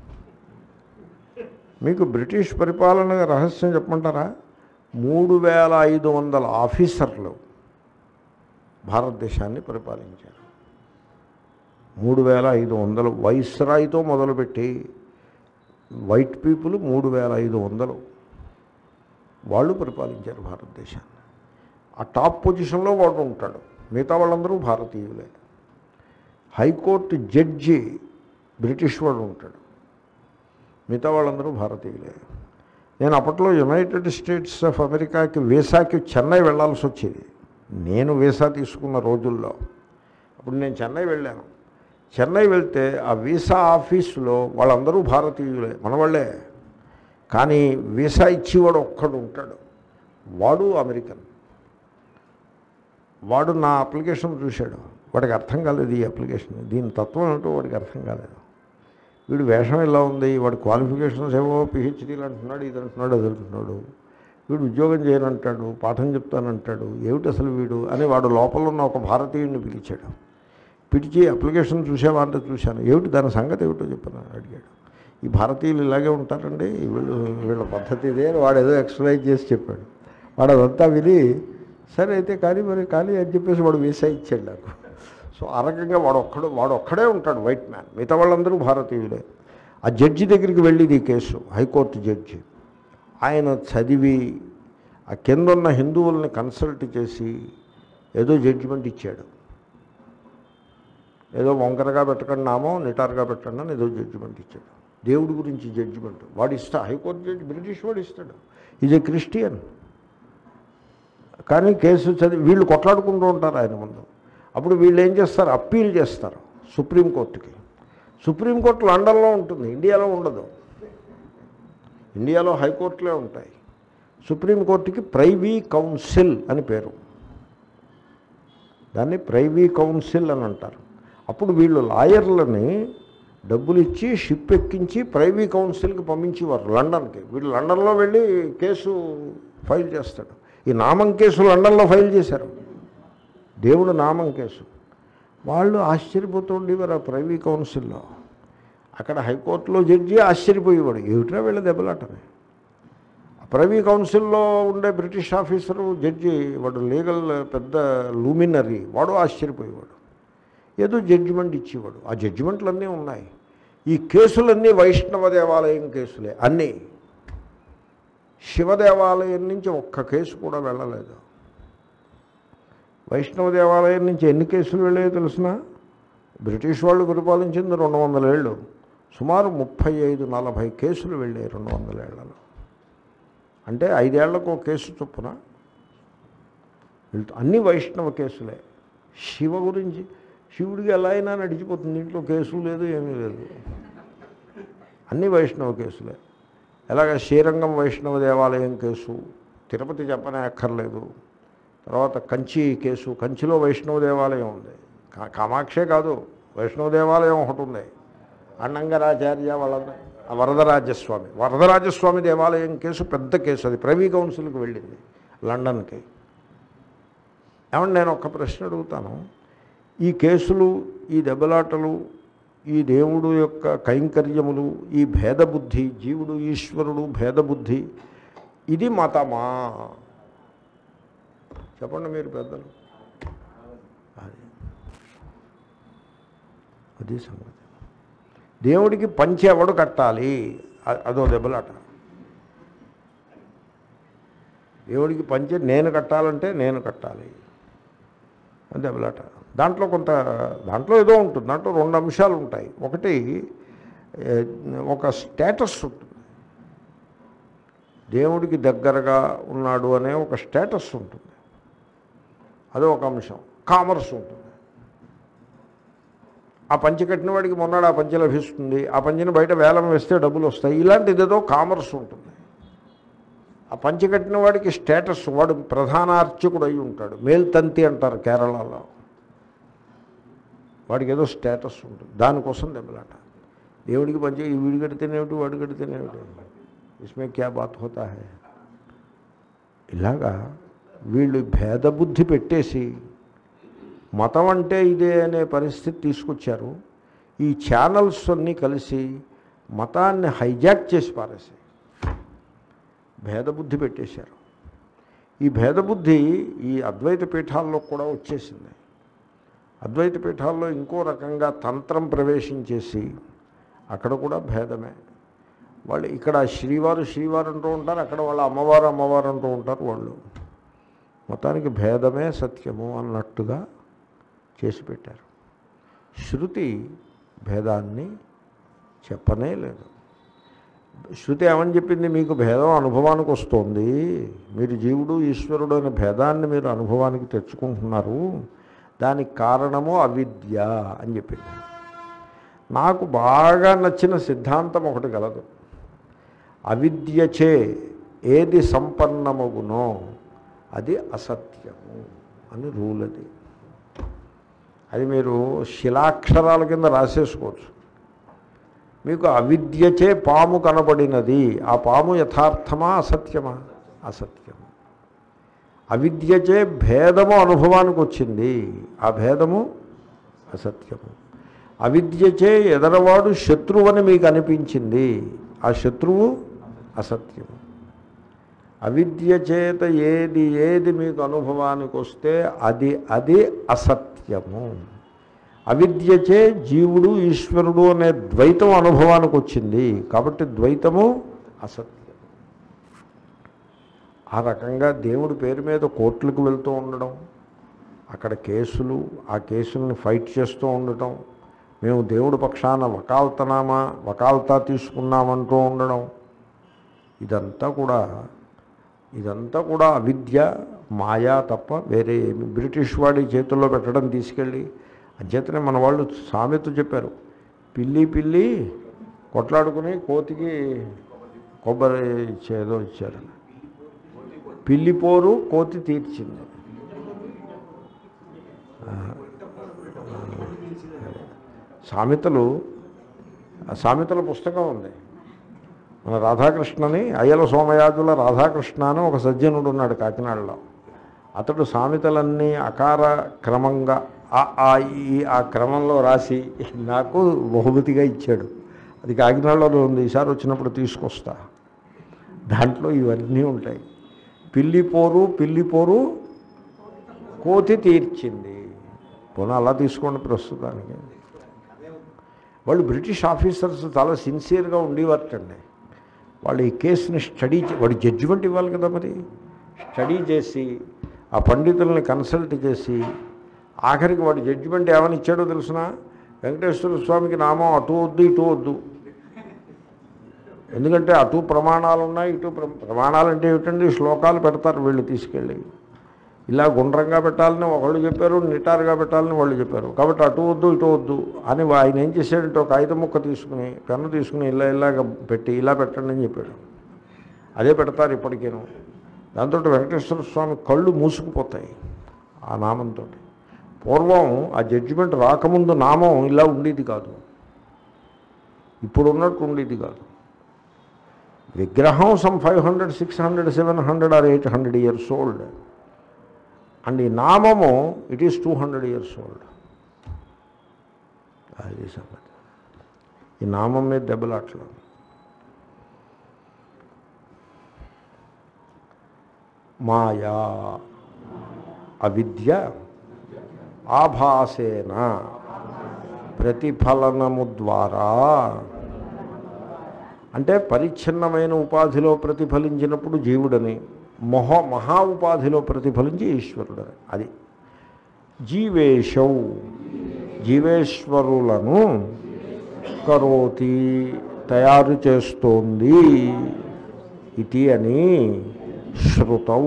A: మీకు బ్రిటిష్ పరిపాలన రహస్యం చెప్పమంటారా? మూడు వేల ఐదు వందల ఆఫీసర్లు భారతదేశాన్ని పరిపాలించారు. మూడు వేల ఐదు వందలు వైస్రాయ్తో మొదలుపెట్టి వైట్ పీపుల్ మూడు వేల ఐదు వందలు వాళ్ళు పరిపాలించారు భారతదేశాన్ని. ఆ టాప్ పొజిషన్లో వాడు ఉంటాడు. మిగతా వాళ్ళందరూ భారతీయులే. హైకోర్టు జడ్జి బ్రిటిష్ వాడు ఉంటాడు. మిగతా వాళ్ళందరూ భారతీయులే. నేను అప్పట్లో యునైటెడ్ స్టేట్స్ ఆఫ్ అమెరికాకి వీసాకి చెన్నై వెళ్ళాల్సి వచ్చేది. నేను వీసా తీసుకున్న రోజుల్లో అప్పుడు నేను చెన్నై వెళ్ళాను. చెన్నై వెళ్తే ఆ వీసా ఆఫీసులో వాళ్ళందరూ భారతీయులే, మనవాళ్ళే. కానీ వీసా ఇచ్చేవాడు ఒక్కడు ఉంటాడు, వాడు అమెరికన్. వాడు నా అప్లికేషన్ చూశాడు. వాడికి అర్థం కాలేదు ఈ అప్లికేషన్, దీని తత్వం ఏంటో వాడికి అర్థం కాలేదు. వీడు వేషం ఇలా ఉంది, వాడి క్వాలిఫికేషన్స్ ఏవో పిహెచ్డీలు అంటున్నాడు, ఇది అంటున్నాడు, అది అంటున్నాడు. వీడు ఉద్యోగం చేయనంటాడు, పాఠం చెప్తానంటాడు. ఏమిటి అసలు వీడు అని వాడు లోపల ఉన్న ఒక భారతీయుడిని పిలిచాడు. పిలిచి అప్లికేషన్ చూసావా అంటే చూశాను. ఏమిటి దాని సంగతి ఏమిటో చెప్పాను అడిగాడు. ఈ భారతీయులు ఇలాగే ఉంటారండి, వీళ్ళు వీళ్ళ పద్ధతి ఇదే. వాడు ఏదో ఎక్స్ప్లెయిన్ చేసి చెప్పాడు. వాడు అదంతా విని సరే అయితే కానీ మరి కానీ అని చెప్పేసి వాడు వీసా ఇచ్చాడు నాకు. సో ఆ రకంగా వాడు ఒక్కడు వాడు ఒక్కడే ఉంటాడు వైట్ మ్యాన్, మిగతా వాళ్ళందరూ భారతీయులే. ఆ జడ్జి దగ్గరికి వెళ్ళింది ఈ కేసు, హైకోర్టు జడ్జి. ఆయన చదివి ఆ కింద ఉన్న హిందువుల్ని కన్సల్ట్ చేసి ఏదో జడ్జిమెంట్ ఇచ్చాడు. ఏదో వంకరగా పెట్టకండి, నామం నిటారుగా పెట్టండి అని ఏదో జడ్జిమెంట్ ఇచ్చాడు. దేవుడి గురించి జడ్జిమెంట్ వాడు ఇస్తా. హైకోర్టు జడ్జి బ్రిటిష్ వాడు ఇస్తాడు. Is a Christian. కానీ కేసు చదివి వీళ్ళు కొట్లాడుకుంటూ ఉంటారు ఆయన ముందు. అప్పుడు వీళ్ళు ఏం చేస్తారు, అప్పీల్ చేస్తారు సుప్రీంకోర్టుకి. సుప్రీంకోర్టు లండన్లో ఉంటుంది, ఇండియాలో ఉండదు. ఇండియాలో హైకోర్టులే ఉంటాయి. సుప్రీంకోర్టుకి ప్రైవీ కౌన్సిల్ అని పేరు. దాన్ని ప్రైవీ కౌన్సిల్ అని అంటారు. అప్పుడు వీళ్ళు లాయర్లని డబ్బులు ఇచ్చి షిప్ ఎక్కించి ప్రైవీ కౌన్సిల్కి పంపించేవారు లండన్కి. వీళ్ళు లండన్లో వెళ్ళి కేసు ఫైల్ చేస్తాడు. ఈ నామం కేసు లండన్లో ఫైల్ చేశారు, దేవుడు నామం కేసు. వాళ్ళు ఆశ్చర్యపోతూ ఉండేవారు ఆ ప్రైవీ కౌన్సిల్లో. అక్కడ హైకోర్టులో జడ్జి ఆశ్చర్యపోయేవాడు, ఏమిట్రా వీళ్ళ దెబ్బలాటని. ప్రైవీ కౌన్సిల్లో ఉండే బ్రిటిష్ ఆఫీసరు జడ్జి, వాడు లీగల్ పెద్ద లూమినరీ, వాడు ఆశ్చర్యపోయేవాడు. ఏదో జడ్జిమెంట్ ఇచ్చేవాడు. ఆ జడ్జిమెంట్లన్నీ ఉన్నాయి. ఈ కేసులన్నీ వైష్ణవ దేవాలయం కేసులే అన్నీ. శివ దేవాలయం నుంచి ఒక్క కేసు కూడా వెళ్ళలేదు. వైష్ణవ దేవాలయం నుంచి ఎన్ని కేసులు వెళ్ళాయో తెలిసిన? బ్రిటిష్ వాళ్ళు పరిపాలించింది రెండు వందల ఏళ్ళు. సుమారు ముప్పై ఐదు నలభై కేసులు వెళ్ళాయి రెండు వందల ఏళ్లలో. అంటే ఐదేళ్లకు ఒక కేసు చొప్పున అన్ని వైష్ణవ కేసులే. శివ గురించి శివుడికి ఎలా అయినా నడిచిపోతుంది, ఇంట్లో కేసు లేదు ఏమీ లేదు, అన్ని వైష్ణవ కేసులే. ఎలాగ శ్రీరంగం వైష్ణవ దేవాలయం కేసు, తిరుపతి చెప్పనే అక్కర్లేదు. తర్వాత కంచి కేసు, కంచిలో వైష్ణవ దేవాలయం ఉంది. కామాక్షే కాదు, వైష్ణవ దేవాలయం ఒకటి ఉంది. అన్నంగరాచార్య వాళ్ళ వరదరాజస్వామి వరదరాజస్వామి దేవాలయం కేసు పెద్ద కేసు. అది ప్రైవీ కౌన్సిల్కి వెళ్ళింది లండన్కి. ఏమంటే నేను ఒక ప్రశ్న అడుగుతాను. ఈ కేసులు, ఈ దెబ్బలాటలు, ఈ దేవుడు యొక్క కైంకర్యములు, ఈ భేదబుద్ధి, జీవుడు ఈశ్వరుడు భేదబుద్ధి, ఇది మతమా? చెప్పండి మీరు పెద్దలు. అది అది సంగతి. దేవుడికి పంచె ఎవడు కట్టాలి, అదో దెబ్బలాట. దేవుడికి పంచె నేను కట్టాలంటే నేను కట్టాలి, అది దెబ్బలాట. దాంట్లో కొంత దాంట్లో ఏదో ఉంటుంది. దాంట్లో రెండు అంశాలు ఉంటాయి. ఒకటి ఒక స్టేటస్ ఉంటుంది, దేవుడికి దగ్గరగా ఉన్నాడు అనే ఒక స్టేటస్ ఉంటుంది, అదో ఒక అంశం. కామర్స్ ఉంటుంది. ఆ పంచె కట్టిన వాడికి మొన్నాడు ఆ పంచె లభిస్తుంది, ఆ పంచెని బయట వేలం వేస్తే డబ్బులు వస్తాయి. ఇలాంటిదేదో కామర్స్ ఉంటుంది. ఆ పంచె కట్టిన వాడికి స్టేటస్, వాడు ప్రధాన అర్చకుడు అయి ఉంటాడు, మేల్తంతి అంటారు కేరళలో, వాడికి ఏదో స్టేటస్ ఉంటుంది, దానికోసం దెబ్బలాట. దేవుడికి పంచ ఈ వీడి కడితేనేమిటి వాడు కడితేనేమిటి, ఇస్మే క్యా బాత్ హోతా హై. ఇలాగా వీళ్ళు భేదబుద్ధి పెట్టేసి మతం అంటే ఇదే అనే పరిస్థితి తీసుకొచ్చారు. ఈ ఛానల్స్ అన్నీ కలిసి మతాన్ని హైజాక్ చేసి పారేసి భేదబుద్ధి పెట్టేశారు. ఈ భేదబుద్ధి ఈ అద్వైత పీఠాల్లో కూడా వచ్చేసింది. అద్వైత పీఠాల్లో ఇంకో రకంగా తంత్రం ప్రవేశించేసి అక్కడ కూడా భేదమే. వాళ్ళు ఇక్కడ శ్రీవారు శ్రీవారు అంటూ ఉంటారు, అక్కడ వాళ్ళు అమ్మవారు అమ్మవారు అంటూ ఉంటారు. వాళ్ళు మొత్తానికి భేదమే సత్యము అన్నట్టుగా చేసి పెట్టారు. శృతి భేదాన్ని చెప్పనే లేదు. శృతి ఏమని చెప్పింది? మీకు భేదం అనుభవానికి వస్తుంది, మీరు జీవుడు ఈశ్వరుడు అనే భేదాన్ని మీరు అనుభవానికి తెచ్చుకుంటున్నారు, దానికి కారణము అవిద్య అని చెప్పింది. నాకు బాగా నచ్చిన సిద్ధాంతం ఒకటి గలదు. అవిద్యచే ఏది సంపన్నమగునో అది అసత్యము అని రూల్. అది అది మీరు శిలాక్షరాల కింద రాసేసుకోవచ్చు. మీకు అవిద్యచే పాము కనబడినది, ఆ పాము యథార్థమా అసత్యమా? అసత్యము. అవిద్యచే భేదము అనుభవానికి వచ్చింది, ఆ భేదము అసత్యము. అవిద్యచే ఎదరవాడు శత్రువని మీకు అనిపించింది, ఆ శత్రువు అసత్యము. అవిద్య చేత ఏది ఏది మీకు అనుభవానికి వస్తే అది అది అసత్యము. అవిద్యచే జీవుడు ఈశ్వరుడు అనే ద్వైతం అనుభవానికి వచ్చింది, కాబట్టి ద్వైతము అసత్యం. ఆ రకంగా దేవుడి పేరు మీద కోర్టులకు వెళ్తూ ఉండడం, అక్కడ కేసులు, ఆ కేసుల్ని ఫైట్ చేస్తూ ఉండటం, మేము దేవుడి పక్షాన వకాల్తనామా వకాల్తా తీసుకున్నామంటూ ఉండడం, ఇదంతా కూడా ఇదంతా కూడా అవిద్య మాయా తప్ప వేరే ఏమి. బ్రిటిష్ వాడి చేతుల్లో పెట్టడం తీసుకెళ్ళి, అంచేతనే మన వాళ్ళు సామెత చెప్పారు, పిల్లి పిల్లి కొట్లాడుకుని కోతికి కొబ్బరి ఇచ్చేదో ఇచ్చారు, పిల్లి పోరు కోతి తీర్చింది. సామెతలు, సామెతల పుస్తకం ఉంది మన రాధాకృష్ణని, అయ్యల సోమయాజుల రాధాకృష్ణ అని ఒక సజ్జనుడు ఉన్నాడు కాకినాడలో. అతడు సామెతలన్నీ అకార క్రమంగా ఆ ఆ ఈ ఆ క్రమంలో రాసి నాకు బహుమతిగా ఇచ్చాడు. అది కాకినాడలో ఉంది, ఈసారి వచ్చినప్పుడు తీసుకొస్తా. దాంట్లో ఇవన్నీ ఉంటాయి. పిల్లి పోరు పిల్లి పోరు కోతి తీర్చింది. పోనీ అలా తీసుకోండి ప్రస్తుతానికి. వాళ్ళు బ్రిటిష్ ఆఫీసర్స్ చాలా సిన్సియర్గా ఉండేవారటండి. వాళ్ళు ఈ కేసుని స్టడీ, వాడు జడ్జిమెంట్ ఇవ్వాలి కదా, మరి స్టడీ చేసి ఆ పండితుల్ని కన్సల్ట్ చేసి ఆఖరికి వాడు జడ్జిమెంట్ ఏమని ఇచ్చాడో తెలుసిన, వెంకటేశ్వర స్వామికి నామం అటు వద్దు ఇటు వద్దు, ఎందుకంటే అటు ప్రమాణాలు ఉన్నాయి ఇటు ప్రమాణాలు అంటే ఏమిటండి, శ్లోకాలు పెడతారు వీళ్ళు తీసుకెళ్ళి. ఇలా గుండ్రంగా పెట్టాలని ఒకళ్ళు చెప్పారు, నిటారుగా పెట్టాలని వాళ్ళు చెప్పారు, కాబట్టి అటు వద్దు ఇటు వద్దు అని ఆయన ఏం చేశాడంటే ఒక కాగితం ముక్క తీసుకుని పెన్ను తీసుకుని ఇలా ఇలాగ పెట్టి ఇలా పెట్టండి అని చెప్పాడు. అదే పెడతారు ఇప్పటికేను. దాంతో వెంకటేశ్వర స్వామి కళ్ళు మూసుకుపోతాయి ఆ నామంతో. పూర్వం ఆ జడ్జిమెంట్ రాకముందు నామం ఇలా ఉండేది కాదు, ఇప్పుడు ఉన్నట్టు ఉండేది కాదు. విగ్రహం some five hundred six hundred seven hundred or eight hundred years old, and ఈ నామము it is two hundred years old. అది సంగతి. ఈ నామం మీద దెబ్బలాట్లు. మాయా అవిద్య ఆభాసేన ప్రతిఫలనము ద్వారా, అంటే పరిచ్ఛిన్నమైన ఉపాధిలో ప్రతిఫలించినప్పుడు జీవుడని, మొహ మహా ఉపాధిలో ప్రతిఫలించి ఈశ్వరుడని. అది జీవేశౌ జీవేశ్వరులను కరోతి తయారు చేస్తోంది ఇది అని శ్రుతౌ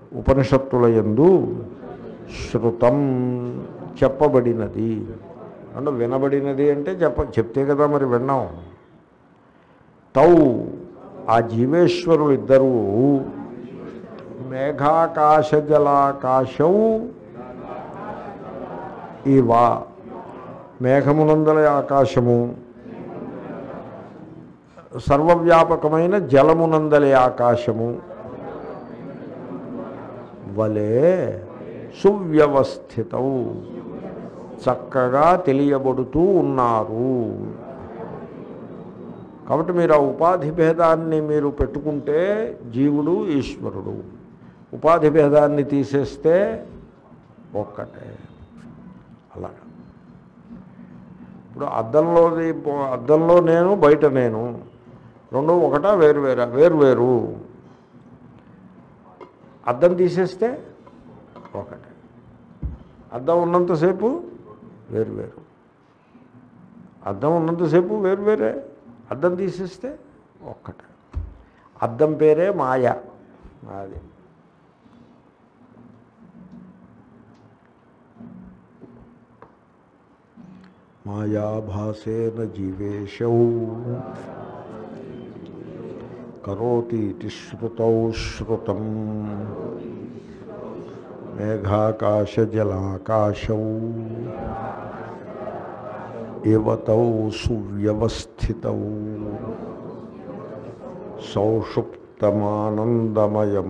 A: ఉపనిషత్తుల యందు శృతం చెప్పబడినది. అంటే వినబడినది అంటే చెప్ప చెప్తే కదా మరి విన్నాం. తౌ ఆ జీవేశ్వరులు ఇద్దరు మేఘాకాశ జలాకాశౌ ఇవా మేఘమునందల ఆకాశము సర్వవ్యాపకమైన జలమునందలే ఆకాశము వలే సువ్యవస్థితౌ చక్కగా తెలియబడుతూ ఉన్నారు. కాబట్టి మీరు ఆ ఉపాధి భేదాన్ని మీరు పెట్టుకుంటే జీవుడు ఈశ్వరుడు, ఉపాధి భేదాన్ని తీసేస్తే ఒక్కటే. అలాగా ఇప్పుడు అద్దంలోది అద్దంలో నేను బయట నేను రెండు ఒకటా వేరు వేరా వేరు వేరు. అద్దం తీసేస్తే ఒకటే. అద్దం ఉన్నంతసేపు వేరు వేరు, అద్దం ఉన్నంతసేపు వేరు వేరే. అద్దం తీసేస్తే ఒక్కటే. అద్దం పేరే మాయ. అది మాయాభాసేన జీవేశౌ కరోతీతి శ్రుతౌ శ్రుతం మేఘాకాశజలాకాశౌ ఇవతౌ సువ్యవస్థితౌ సౌషుప్తమానందమయం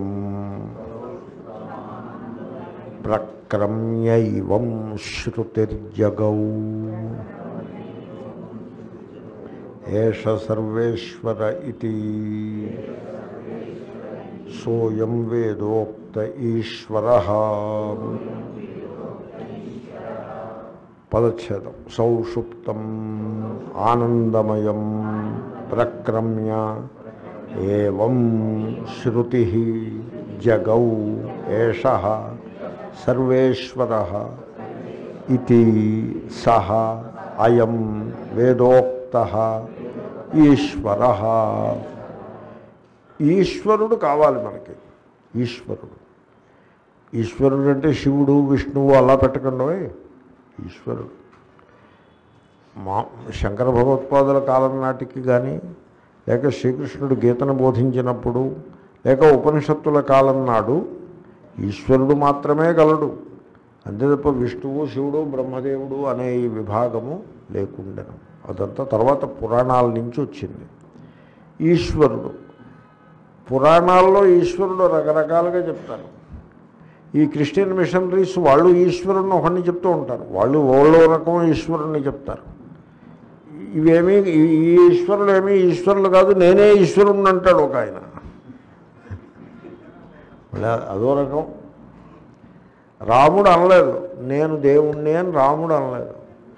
A: ప్రక్రమ్యైవం శృతిర్జగౌ ఏష సర్వేశ్వర ఇతి సోయం వేదోక్త ఈశ్వరః. పదచ్ఛేదం. సౌషుప్తం ఆనందమయం ప్రక్రమ్య ఏవం శృతి జగౌ ఏషః సర్వేశ్వరః ఇతి సహ అయం వేదోక్తః ఈశ్వరః. ఈశ్వరుడు కావాలి మనకి. ఈశ్వరుడు ఈశ్వరుడు అంటే శివుడు విష్ణువు అలా పెట్టకండి. ఈశ్వరుడు మా శంకర భగవత్పాదుల కాలం నాటికి కానీ, లేక శ్రీకృష్ణుడు గీతను బోధించినప్పుడు, లేక ఉపనిషత్తుల కాలం నాడు ఈశ్వరుడు మాత్రమే గలడు. అంతే తప్ప విష్ణువు శివుడు బ్రహ్మదేవుడు అనే ఈ విభాగము లేకుండెను. అదంతా తర్వాత పురాణాల నుంచి వచ్చింది. ఈశ్వరుడు పురాణాల్లో ఈశ్వరుడు రకరకాలుగా చెప్తారు. ఈ క్రిస్టియన్ మిషనరీస్ వాళ్ళు ఈశ్వరుని ఒకరిని చెప్తూ ఉంటారు, వాళ్ళు ఓళ్ళో రకం ఈశ్వరుని చెప్తారు. ఇవేమీ ఈ ఈశ్వరులు ఏమీ ఈశ్వరులు కాదు, నేనే ఈశ్వరుని అంటాడు ఒక ఆయన. అదో రకం. రాముడు అనలేదు నేను దేవుణ్ణి అని, రాముడు అనలేదు.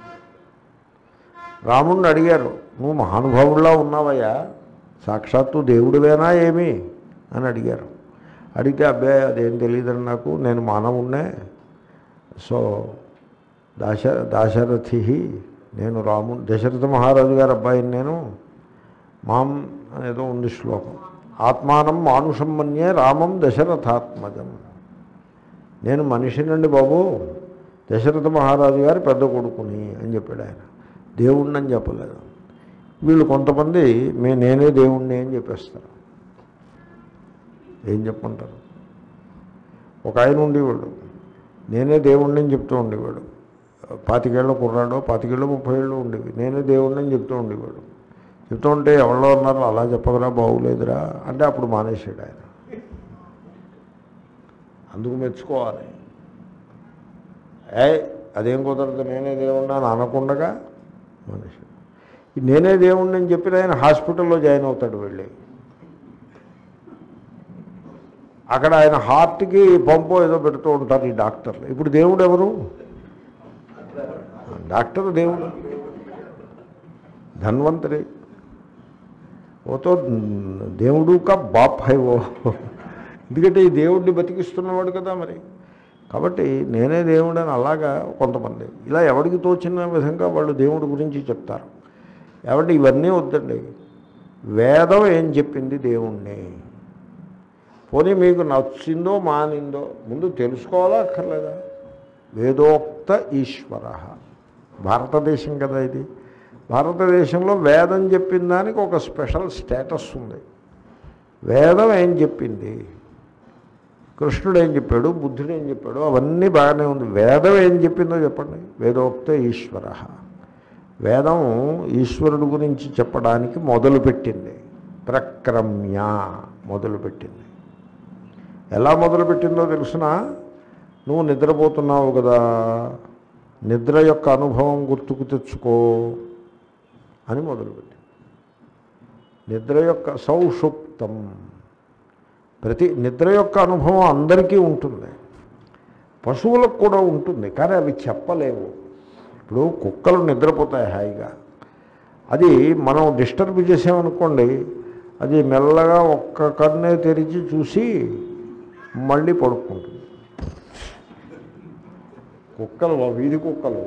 A: రాముడిని అడిగారు, నువ్వు మహానుభావుల్లా ఉన్నావయ్యా, సాక్షాత్తు దేవుడివేనా ఏమి అని అడిగారు. అడిగితే అబ్బాయి అదేం తెలియదని నాకు, నేను మానవుణ్ణే, సో దాశ దాశరథి నేను రాముడు, దశరథ మహారాజు గారు అబ్బాయిని నేను, మాం అనేదో ఉంది శ్లోకం, ఆత్మానం మానుషం మన్యే రామం దశరథాత్మజం. నేను మనిషినండి బాబు, దశరథ మహారాజు గారి పెద్ద కొడుకుని అని చెప్పాడు ఆయన. దేవుణ్ణి అని చెప్పలేదు. వీళ్ళు కొంతమంది మే నేనే దేవుణ్ణి అని చెప్పేస్తారు. ఏం చెప్పంటారు? ఒక ఆయన ఉండేవాడు, నేనే దేవుణ్ణి అని చెప్తూ ఉండేవాడు. పాతికేళ్ళు కుర్రాడో పాతికేళ్ళు ముప్పై ఏళ్ళు ఉండేవి. నేనే దేవుణ్ణి అని చెప్తూ ఉండేవాడు. చెప్తూ ఉంటే ఎవరో ఉన్నారు అలా చెప్పగరా బాగులేదురా అంటే అప్పుడు మానేసాడు ఆయన. అందుకు మెచ్చుకోవాలి. ఏ అదేం కుదరదు నేనే దేవుణ్ణి అని అనకుండగా మనిషి నేనే దేవుణ్ణి అని చెప్పిన ఆయన హాస్పిటల్లో జాయిన్ అవుతాడు వెళ్ళి. అక్కడ ఆయన హార్ట్కి పంపో ఏదో పెడుతూ ఉంటారు ఈ డాక్టర్లు. ఇప్పుడు దేవుడు ఎవరు? డాక్టర్ దేవుడు, ధన్వంతరి ఓతో దేవుడు కా బాప్ హై ఓ. ఎందుకంటే ఈ దేవుడిని బతికిస్తున్నవాడు కదా మరి. కాబట్టి నేనే దేవుడు అని అలాగా కొంతమంది ఇలా ఎవరికి తోచిన విధంగా వాళ్ళు దేవుడి గురించి చెప్తారు. కాబట్టి ఇవన్నీ వద్దండి. వేదం ఏం చెప్పింది దేవుణ్ణి, పోనీ మీకు నచ్చిందో మానిందో ముందు తెలుసుకోవాలా అక్కర్లేదా? వేదోక్త ఈశ్వర భారతదేశం కదా ఇది. భారతదేశంలో వేదం చెప్పిన దానికి ఒక స్పెషల్ స్టేటస్ ఉంది. వేదం ఏం చెప్పింది, కృష్ణుడు ఏం చెప్పాడు, బుద్ధుడు ఏం చెప్పాడు, అవన్నీ బాగానే ఉంది. వేదం ఏం చెప్పిందో చెప్పండి. వేదోక్త ఈశ్వర, వేదం ఈశ్వరుడు గురించి చెప్పడానికి మొదలుపెట్టింది. ప్రక్రమ్య మొదలుపెట్టింది. ఎలా మొదలుపెట్టిందో తెలుసునా? నువ్వు నిద్రపోతున్నావు కదా, నిద్ర యొక్క అనుభవం గుర్తుకు తెచ్చుకో అని మొదలుపెట్టింది. నిద్ర యొక్క సౌషుప్తం, ప్రతి నిద్ర యొక్క అనుభవం అందరికీ ఉంటుంది, పశువులకు కూడా ఉంటుంది, కానీ అవి చెప్పలేవు. ఇప్పుడు కుక్కలు నిద్రపోతాయి హాయిగా, అది మనం డిస్టర్బ్ చేసామనుకోండి, అది మెల్లగా ఒక్క కన్నే తెరిచి చూసి మళ్ళీ పడుకుంటుంది. కుక్కలు, వీధి కుక్కలు,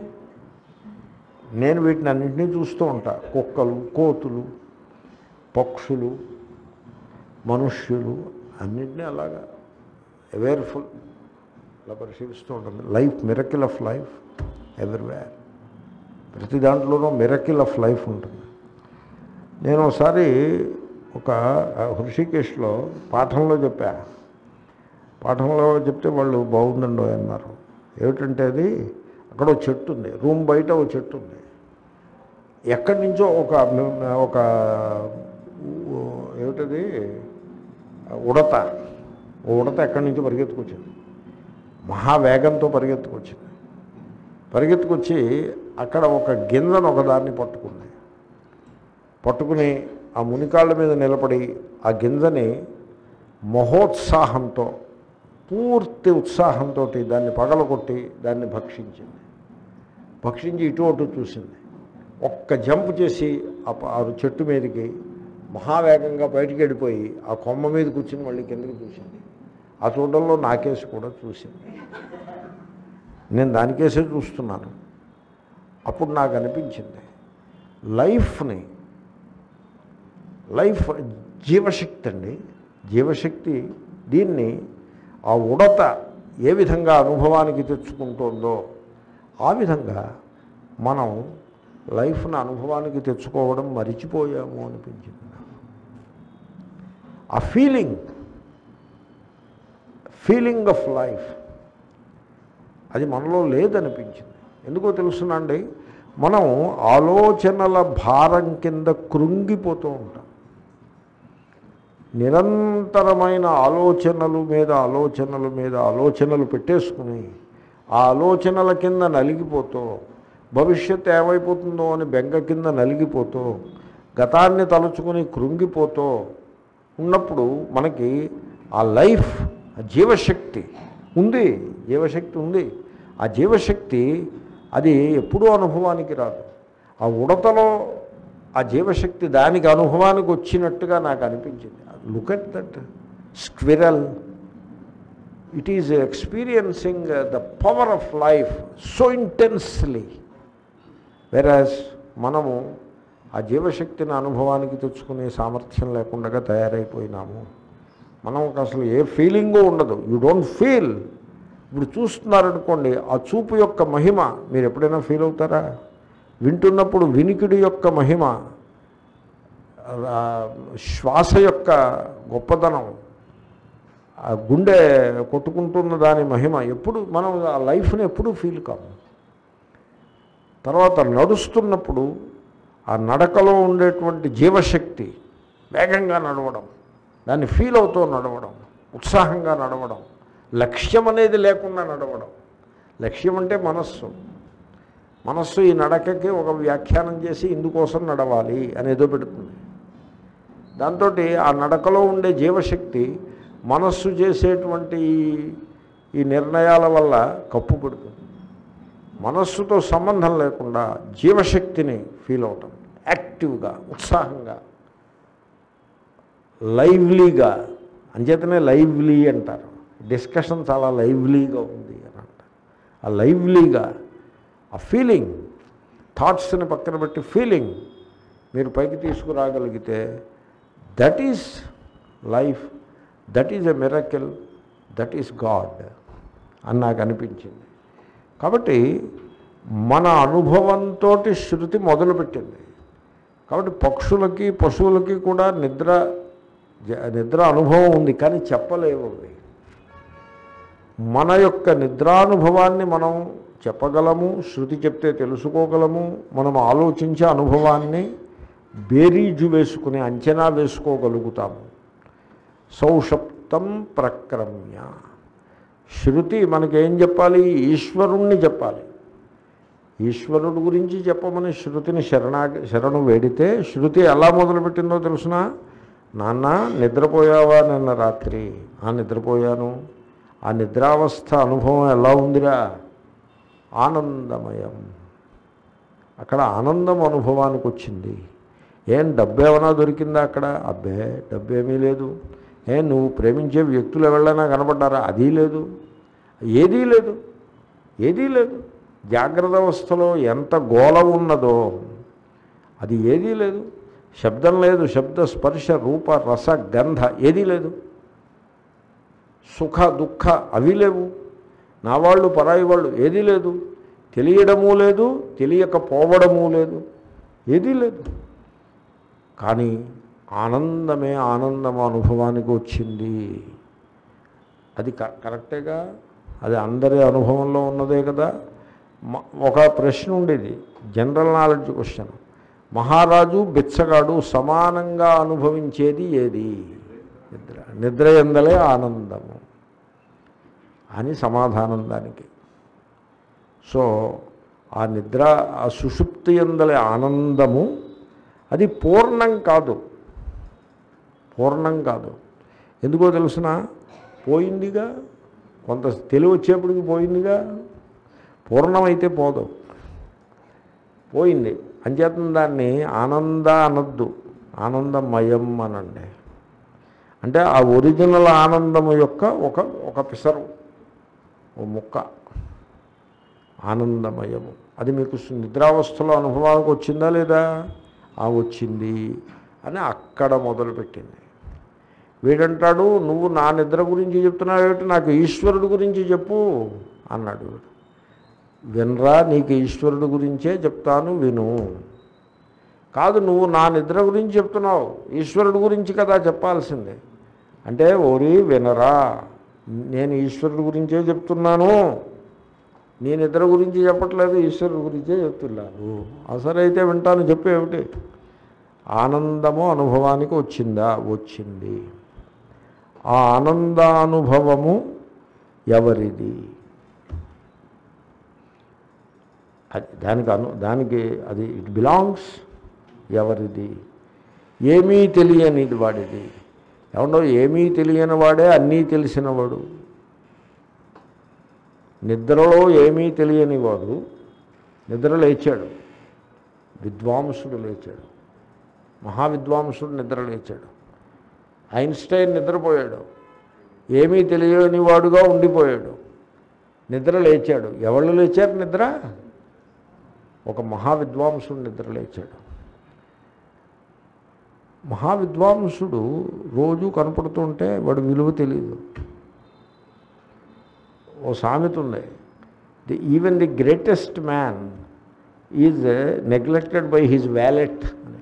A: నేను వీటిని అన్నింటినీ చూస్తూ ఉంటా. కుక్కలు, కోతులు, పక్షులు, మనుష్యులు అన్నింటినీ అలాగా అవేర్ఫుల్ అలా పరిశీలిస్తూ ఉంటుంది. Life, miracle of life everywhere. ప్రతి దాంట్లోనూ మిరకిల్ ఆఫ్ లైఫ్ ఉంటుంది. నేను ఒకసారి ఒక హృషికేశ్లో పాఠంలో చెప్పా. పాఠంలో చెప్తే వాళ్ళు బాగుందండి అన్నారు. ఏమిటంటే అది అక్కడ ఒక చెట్టు ఉంది, రూమ్ బయట ఒక చెట్టు ఉంది. ఎక్కడి నుంచో ఒక ఒక ఏమిటది ఉడత, ఉడత ఎక్కడి నుంచో పరిగెత్తుకొచ్చింది, మహావేగంతో పరిగెత్తుకొచ్చింది. పరిగెత్తుకొచ్చి అక్కడ ఒక గింజను ఒకదాన్ని పట్టుకుంది. పట్టుకుని ఆ మునికాళ్ళ మీద నిలబడి ఆ గింజని మహోత్సాహంతో, పూర్తి ఉత్సాహంతో దాన్ని పగలగొట్టి దాన్ని భక్షించింది. భక్షించి ఇటు అటు చూసింది. ఒక్క జంప్ చేసి ఆ చెట్టు మీదకి మహావేగంగా బయటికి వెళ్ళిపోయి ఆ కొమ్మ మీద కూర్చుని మళ్ళీ కిందకి చూసింది. ఆ చూడడంలో నాకేసి కూడా చూసింది. నేను దానికేసే చూస్తున్నాను. అప్పుడు నాకు అనిపించింది, లైఫ్ని, లైఫ్ జీవశక్తి అండి, జీవశక్తి. దీన్ని ఆ ఉడత ఏ విధంగా అనుభవానికి తెచ్చుకుంటుందో ఆ విధంగా మనం లైఫ్ను అనుభవానికి తెచ్చుకోవడం మరిచిపోయాము అనిపించింది. ఆ ఫీలింగ్, ఫీలింగ్ ఆఫ్ లైఫ్ అది మనలో లేదనిపించింది. ఎందుకో తెలుసునండి, మనం ఆలోచనల భారం కింద కృంగిపోతూ ఉంటాం. నిరంతరమైన ఆలోచనలు మీద ఆలోచనల మీద ఆలోచనలు పెట్టేసుకుని ఆ ఆలోచనల కింద నలిగిపోతూ, భవిష్యత్తు ఏమైపోతుందో అని బెంగ కింద నలిగిపోతూ, గతాన్ని తలుచుకుని కృంగిపోతూ ఉన్నప్పుడు మనకి ఆ లైఫ్, ఆ జీవశక్తి ఉంది, జీవశక్తి ఉంది. ఆ జీవశక్తి అది ఎప్పుడూ అనుభవానికి రాదు. ఆ ఉడతలో ఆ జీవశక్తి దానికి అనుభవానికి వచ్చినట్టుగా నాకు అనిపించింది. Look at that squirrel, it is experiencing the power of life so intensely. వెరాజ్ మనము ఆ జీవశక్తిని అనుభవానికి తెచ్చుకునే సామర్థ్యం లేకుండా తయారైపోయినాము. మనకు అసలు ఏ ఫీలింగు ఉండదు. You don't feel. ఇప్పుడు చూస్తున్నారనుకోండి, ఆ చూపు యొక్క మహిమ మీరు ఎప్పుడైనా ఫీల్ అవుతారా? వింటున్నప్పుడు వినికిడి యొక్క మహిమ, శ్వాస యొక్క గొప్పతనం, ఆ గుండె కొట్టుకుంటున్న దాని మహిమ ఎప్పుడు మనం ఆ లైఫ్ని ఎప్పుడూ ఫీల్ కాము. తర్వాత నడుస్తున్నప్పుడు ఆ నడకలో ఉండేటువంటి జీవశక్తి, వేగంగా నడవడం, దాన్ని ఫీల్ అవుతూ నడవడం, ఉత్సాహంగా నడవడం, లక్ష్యం అనేది లేకుండా నడవడం. లక్ష్యం అంటే మనస్సు. మనస్సు ఈ నడకకి ఒక వ్యాఖ్యానం చేసి ఇందుకోసం నడవాలి అనేదో పెడుతుంది. దాంతో ఆ నడకలో ఉండే జీవశక్తి మనస్సు చేసేటువంటి ఈ నిర్ణయాల వల్ల కప్పు పెడుతుంది. మనస్సుతో సంబంధం లేకుండా జీవశక్తిని ఫీల్ అవటం, యాక్టివ్గా, ఉత్సాహంగా, లైవ్లీగా. అంచేతనే లైవ్లీ అంటారు. డిస్కషన్ చాలా లైవ్లీగా ఉంది అని అంటారు. ఆ లైవ్లీగా ఆ ఫీలింగ్, థాట్స్ని పక్కన పెట్టి ఫీలింగ్ మీరు పైకి తీసుకురాగలిగితే that is life, that is a miracle, that is God అని నాకు అనిపించింది. కాబట్టి మన అనుభవంతో శృతి మొదలుపెట్టింది. కాబట్టి పక్షులకి పశువులకి కూడా నిద్ర నిద్ర అనుభవం ఉంది, కానీ చెప్పలేవు. మన యొక్క నిద్రానుభవాన్ని మనం చెప్పగలము, శృతి చెప్తే తెలుసుకోగలము. మనం ఆలోచించే అనుభవాన్ని బేరీజు వేసుకుని అంచనా వేసుకోగలుగుతాము. సౌషప్తం ప్రక్రమ్య. శృతి మనకేం చెప్పాలి? ఈశ్వరుణ్ణి చెప్పాలి. ఈశ్వరుడు గురించి చెప్పమని శృతిని శరణా శరణు వేడితే శృతి ఎలా మొదలుపెట్టిందో తెలుసునా? నాన్న నిద్రపోయావా నిన్న రాత్రి? ఆ నిద్రపోయాను. ఆ నిద్రావస్థ అనుభవం ఎలా ఉందిరా? ఆనందమయం. అక్కడ ఆనందం అనుభవానికి వచ్చింది. ఏం డబ్బు ఏమైనా దొరికిందా అక్కడ? అబ్బే డబ్బేమీ లేదు. ఏ నువ్వు ప్రేమించే వ్యక్తులు ఎవరైనా కనబడ్డారా? అది లేదు. ఏదీ లేదు, ఏదీ లేదు. జాగ్రత్త అవస్థలో ఎంత గోళ ఉన్నదో అది ఏదీ లేదు. శబ్దం లేదు, శబ్ద స్పర్శ రూప రస గంధ ఏదీ లేదు. సుఖ దుఃఖ అవి లేవు. నా వాళ్ళు పరాయి వాళ్ళు ఏదీ లేదు. తెలియడము లేదు, తెలియకపోవడము లేదు, ఏదీ లేదు. కానీ ఆనందమే ఆనందం అనుభవానికి వచ్చింది. అది కరెక్టేగా? అది అందరి అనుభవంలో ఉన్నదే కదా. ఒక ప్రశ్న ఉండేది, జనరల్ నాలెడ్జ్ క్వశ్చన్. మహారాజు బిచ్చగాడు సమానంగా అనుభవించేది ఏది? నిద్ర. నిద్ర ఎందలే ఆనందము అని సమాధానం దానికి. సో ఆ నిద్ర, ఆ సుషుప్తి ఎందలే ఆనందము అది పూర్ణం కాదు, పూర్ణం కాదు. ఎందుకో తెలుసిన? పోయిందిగా, కొంత తెలివి వచ్చేప్పటికి పోయిందిగా. పూర్ణమైతే పోదు, పోయింది. అంచేతం దాన్ని ఆనంద అనద్దు, ఆనందమయం అనండి. అంటే ఆ ఒరిజినల్ ఆనందము యొక్క ఒక ఒక పిసరు, ఓ ముక్క ఆనందమయము. అది మీకు నిద్రావస్థలో అనుభవానికి వచ్చిందా లేదా? ఆ వచ్చింది అని అక్కడ మొదలుపెట్టింది. వీడంటాడు, నువ్వు నా నిద్ర గురించి చెప్తున్నావు ఏమిటి? నాకు ఈశ్వరుడు గురించి చెప్పు అన్నాడు. వినరా, నీకు ఈశ్వరుడు గురించే చెప్తాను విను. కాదు, నువ్వు నా నిద్ర గురించి చెప్తున్నావు, ఈశ్వరుడు గురించి కదా చెప్పాల్సిందే. అంటే ఓరి వినరా, నేను ఈశ్వరుడు గురించే చెప్తున్నాను, నీ నిద్ర గురించి చెప్పట్లేదు, ఈశ్వరుడు గురించే చెప్తున్నాను. అసలైతే వింటాను, చెప్పు ఏమిటి? ఆనందము అనుభవానికి వచ్చిందా? వచ్చింది. ఆ ఆనందానుభవము ఎవరిది? అది దానికి అను దానికి అది ఇట్ బిలాంగ్స్ ఎవరిది? ఏమీ తెలియనిది వాడిది. ఏమన్నా ఏమీ తెలియని వాడే అన్నీ తెలిసినవాడు. నిద్రలో ఏమీ తెలియని వాడు నిద్ర లేచాడు, విద్వాంసుడు లేచాడు, మహావిద్వాంసుడు నిద్ర లేచాడు. ఐన్స్టైన్ నిద్రపోయాడు, ఏమీ తెలియని వాడుగా ఉండిపోయాడు, నిద్ర లేచాడు. ఎవళ్ళు లేచారు నిద్ర? ఒక మహావిద్వాంసుడు నిద్ర లేచాడు. మహావిద్వాంసుడు రోజు కనపడుతుంటే వాడు విలువ తెలియదు. ఓ సామెత ఉంది, the even the greatest man is neglected by his valet అని.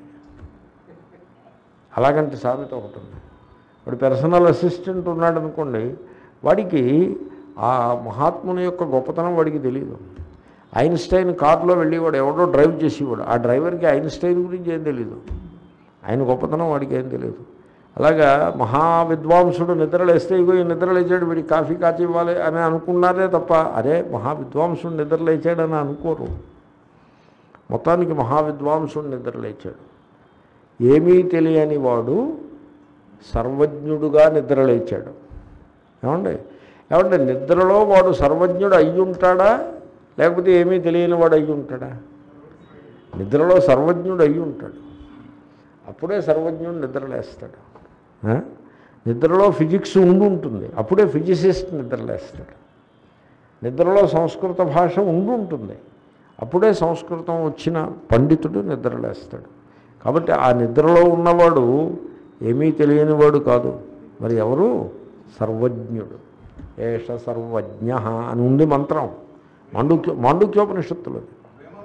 A: అలాగంటే సామెత ఒకటి ఉంది. వాడు పర్సనల్ అసిస్టెంట్ ఉన్నాడు అనుకోండి, వాడికి ఆ మహాత్ముని యొక్క గొప్పతనం వాడికి తెలియదు. ఐన్స్టైన్ కారులో వెళ్ళి వాడు ఎవడో డ్రైవ్ చేసేవాడు, ఆ డ్రైవర్కి ఐన్స్టైన్ గురించి ఏం తెలియదు, ఆయన గొప్పతనం వాడికి ఏం తెలియదు. అలాగా మహావిద్వాంసుడు నిద్రలేస్తే ఇగో ఈ నిద్ర లేచాడు, వీడికి కాఫీ కాచి ఇవ్వాలి అని అనుకున్నారే తప్ప అరే మహావిద్వాంసుడు నిద్ర లేచాడని అనుకోరు. మొత్తానికి మహావిద్వాంసుడు నిద్ర లేచాడు. ఏమీ తెలియని వాడు సర్వజ్ఞుడుగా నిద్ర లేచాడు. ఏమండి ఏమంటే నిద్రలో వాడు సర్వజ్ఞుడు అయ్యి ఉంటాడా, లేకపోతే ఏమీ తెలియని వాడు అయ్యి ఉంటాడా? నిద్రలో సర్వజ్ఞుడు అయ్యి ఉంటాడు, అప్పుడే సర్వజ్ఞుడు నిద్రలేస్తాడు. నిద్రలో ఫిజిక్స్ ఉండి ఉంటుంది, అప్పుడే ఫిజిసిస్ట్ నిద్రలేస్తాడు. నిద్రలో సంస్కృత భాష ఉండి ఉంటుంది, అప్పుడే సంస్కృతం వచ్చిన పండితుడు నిద్రలేస్తాడు. కాబట్టి ఆ నిద్రలో ఉన్నవాడు ఏమీ తెలియనివాడు కాదు. మరి ఎవరు? సర్వజ్ఞుడు. ఏష సర్వజ్ఞ అని ఉంది మంత్రం. మాండుక్య మాండుక్యోపనిషత్తులు అది.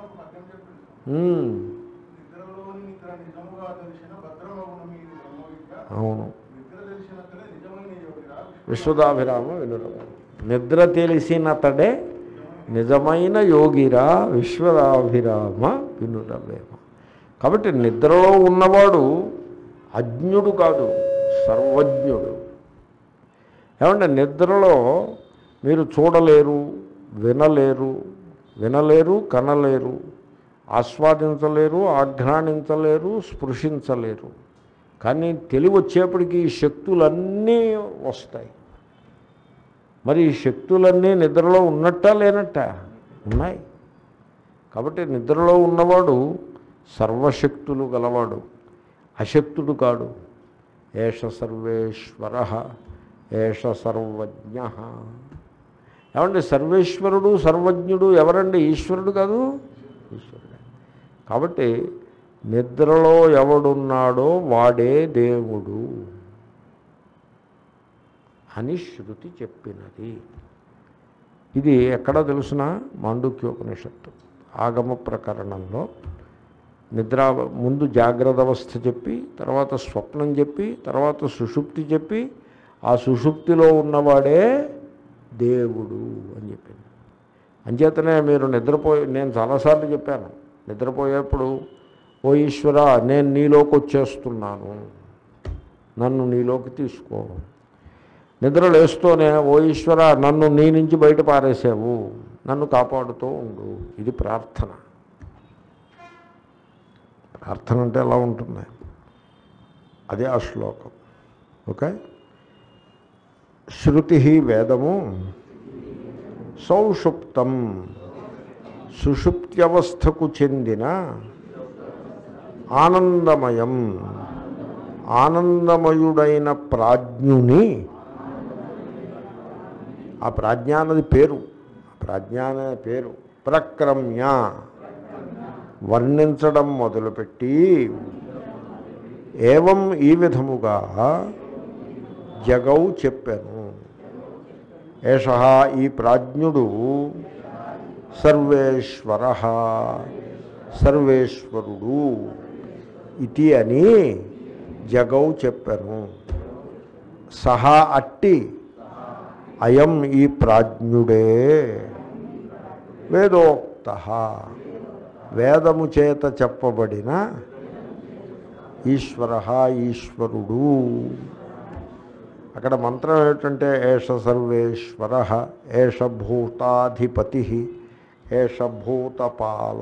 A: అవును, విశ్వదాభిరామ వినురవ. నిద్ర తెలిసినతడే నిజమైన యోగిరా విశ్వదాభిరామ వినురవేమ. కాబట్టి నిద్రలో ఉన్నవాడు అజ్ఞుడు కాదు, సర్వజ్ఞుడు. ఏమంటే నిద్రలో మీరు చూడలేరు, వినలేరు, వినలేరు కనలేరు, ఆస్వాదించలేరు, ఆఘ్రాణించలేరు, స్పృశించలేరు. కానీ తెలివి వచ్చేప్పటికీ ఈ శక్తులన్నీ వస్తాయి. మరి ఈ శక్తులన్నీ నిద్రలో ఉన్నట్టా లేనట్టా? ఉన్నాయి. కాబట్టి నిద్రలో ఉన్నవాడు సర్వశక్తులు గలవాడు, అశక్తుడు కాడు. ఏష సర్వేశ్వర ఏష సర్వజ్ఞ. ఏమండి సర్వేశ్వరుడు సర్వజ్ఞుడు ఎవరండి? ఈశ్వరుడు కాదు, ఈశ్వరుడే. కాబట్టి నిద్రలో ఎవడున్నాడో వాడే దేవుడు అని శృతి చెప్పినది. ఇది ఎక్కడ తెలుసిన? మాండుక్యోపనిషత్తు ఆగమ ప్రకరణంలో నిద్ర ముందు జాగ్రత్త అవస్థ చెప్పి, తర్వాత స్వప్నం చెప్పి, తర్వాత సుషుప్తి చెప్పి, ఆ సుషుప్తిలో ఉన్నవాడే దేవుడు అని చెప్పింది. అంచేతనే మీరు నిద్రపోయి, నేను చాలాసార్లు చెప్పాను, నిద్రపోయేప్పుడు ఓ ఈశ్వర నేను నీలోకి వచ్చేస్తున్నాను, నన్ను నీలోకి తీసుకో. నిద్ర లేస్తూనే ఓ ఈశ్వర నన్ను నీ నుంచి బయట పారేసావు, నన్ను కాపాడుతూ ఉండు. ఇది ప్రార్థన. ప్రార్థన అంటే ఎలా ఉంటుంది? అదే ఆ శ్లోకం. ఓకే. శృతి వేదము సౌషుప్తం సుషుప్త్యవస్థకు చెందిన ఆనందమయం ఆనందమయుడైన ప్రాజ్ఞుని, ఆ ప్రాజ్ఞ అన్నది పేరు, ప్రాజ్ఞ అనే పేరు ప్రక్రమ్య వర్ణించడం మొదలుపెట్టి, ఏవం ఈ విధముగా జగౌ చెప్పాను. ఏష ఈ ప్రాజ్ఞుడు సర్వేశ్వర సర్వేశ్వరుడు ఇది అని జగౌ చెప్పాను. సహా అట్టి అయం ఈ ప్రాజ్ఞుడే వేదోక్త వేదము చేత చెప్పబడిన ఈశ్వర ఈశ్వరుడు. అక్కడ మంత్రం ఏమిటంటే ఏష సర్వేశ్వర ఏష భూతాధిపతి ఏష భూతపాల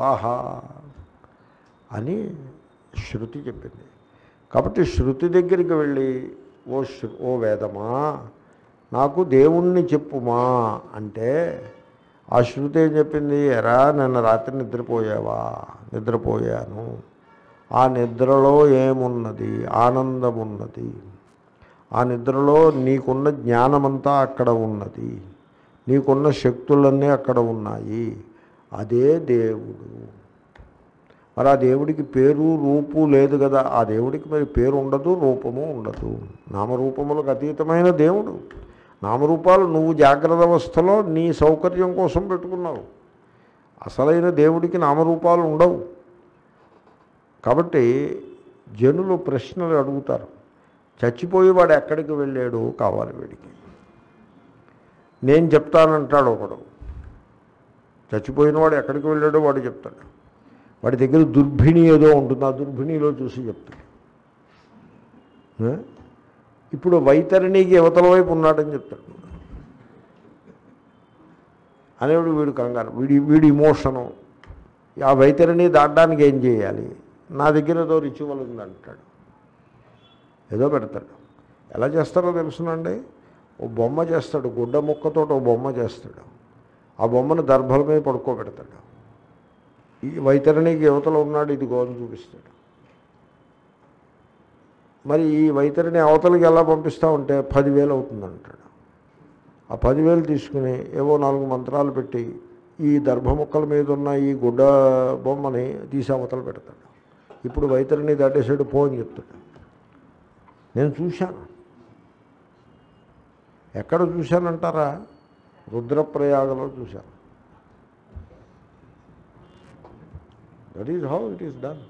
A: అని శృతి చెప్పింది. కాబట్టి శృతి దగ్గరికి వెళ్ళి ఓ శృ ఓ వేదమా నాకు దేవుణ్ణి చెప్పుమా అంటే, ఆ శృతి ఏం చెప్పింది? ఎరా నిన్న రాత్రి నిద్రపోయావా? నిద్రపోయాను. ఆ నిద్రలో ఏమున్నది? ఆనందమున్నది. ఆ నిద్రలో నీకున్న జ్ఞానమంతా అక్కడ ఉన్నది, నీకున్న శక్తులన్నీ అక్కడ ఉన్నాయి. అదే దేవుడు. మరి ఆ దేవుడికి పేరు రూపు లేదు కదా. ఆ దేవుడికి మరి పేరు ఉండదు, రూపము ఉండదు. నామరూపములకు అతీతమైన దేవుడు. నామరూపాలు నువ్వు జాగ్రత్త అవస్థలో నీ సౌకర్యం కోసం పెట్టుకున్నావు. అసలైన దేవుడికి నామరూపాలు ఉండవు. కాబట్టి జనులు ప్రశ్నలు అడుగుతారు. చచ్చిపోయి వాడు ఎక్కడికి వెళ్ళాడు కావాలి వీడికి. నేను చెప్తానంటాడు ఒకడు. చచ్చిపోయిన వాడు ఎక్కడికి వెళ్ళాడో వాడు చెప్తాడు. వాడి దగ్గర దుర్భిణి ఏదో ఉంటుంది, ఆ దుర్భిణిలో చూసి చెప్తాడు. ఇప్పుడు వైతరిణికి యువతల వైపు ఉన్నాడని చెప్తాడు. అనేవాడు వీడు కంగారు, వీడి వీడి ఇమోషను. ఆ వైతరిణి దాటడానికి ఏం చేయాలి? నా దగ్గర ఏదో రిచువల్ ఉందంటాడు, ఏదో పెడతాడు. ఎలా చేస్తారో తెలుసునండి. ఓ బొమ్మ చేస్తాడు, గుడ్డ ముక్కతో ఓ బొమ్మ చేస్తాడు. ఆ బొమ్మను దర్భల మీద పడుకోబెడతాడు. ఈ వైతరిణికి యువతలో ఉన్నాడు, ఇది గోని చూపిస్తాడు. మరి ఈ వైతరిని అవతలకి ఎలా పంపిస్తూ ఉంటే పదివేలు అవుతుందంటాడు. ఆ పదివేలు తీసుకుని ఏవో నాలుగు మంత్రాలు పెట్టి ఈ దర్భ ముక్కల మీద ఉన్న ఈ గుడ్డ బొమ్మని తీసి అవతల పెడతాడు. ఇప్పుడు వైతరిని దాటేసాడు పో అని చెప్తాడు. నేను చూశాను. ఎక్కడ చూశానంటారా? రుద్రప్రయాగలో చూశాను. That is how it is done.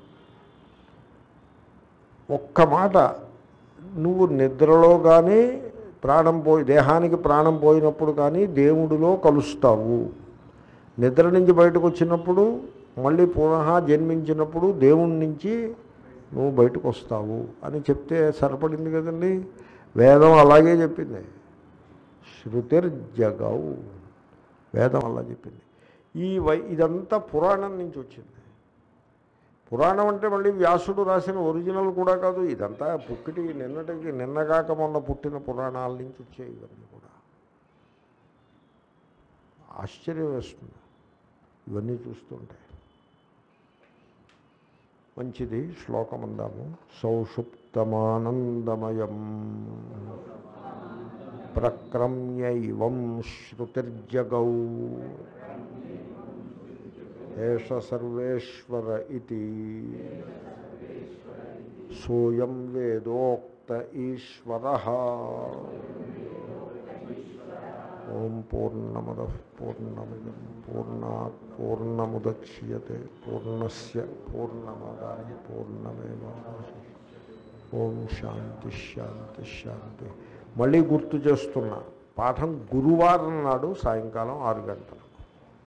A: ఒక్క మాట, నువ్వు నిద్రలో కానీ ప్రాణం పోయి దేహానికి ప్రాణం పోయినప్పుడు కానీ దేవుడిలో కలుస్తావు. నిద్ర నుంచి బయటకు వచ్చినప్పుడు మళ్ళీ పునః జన్మించినప్పుడు దేవుడి నుంచి నువ్వు బయటకు వస్తావు అని చెప్తే సరిపడింది కదండి. వేదం అలాగే చెప్పింది. శృతిర్జగౌ, వేదం అలా చెప్పింది. ఈ వై ఇదంతా పురాణం నుంచి వచ్చింది. పురాణం అంటే మళ్ళీ వ్యాసుడు రాసిన ఒరిజినల్ కూడా కాదు. ఇదంతా పుట్టిటి నిన్నటికి నిన్నగాక మొన్న పుట్టిన పురాణాల నుంచి వచ్చాయి ఇవన్నీ కూడా. ఆశ్చర్యం వేస్తుంది ఇవన్నీ చూస్తుంటే. మంచిది, శ్లోకం అందాము. సౌషుప్తమానందమయం ప్రక్రమ్యైవం శృతిర్జగౌ ఏష సర్వేశ్వర ఇతి సోయం వేదోక్త ఈశ్వరః. ఓం పూర్ణమదః పూర్ణమిదం పూర్ణాత్ పూర్ణముదచ్యతే పూర్ణస్య పూర్ణమాదాయ పూర్ణమేవావశిష్యతే. ఓం శాంతి శాంతి శాంతి. మళ్ళీ గుర్తు చేస్తున్నా, పాఠం గురువారం నాడు సాయంకాలం ఆరు గంటలు.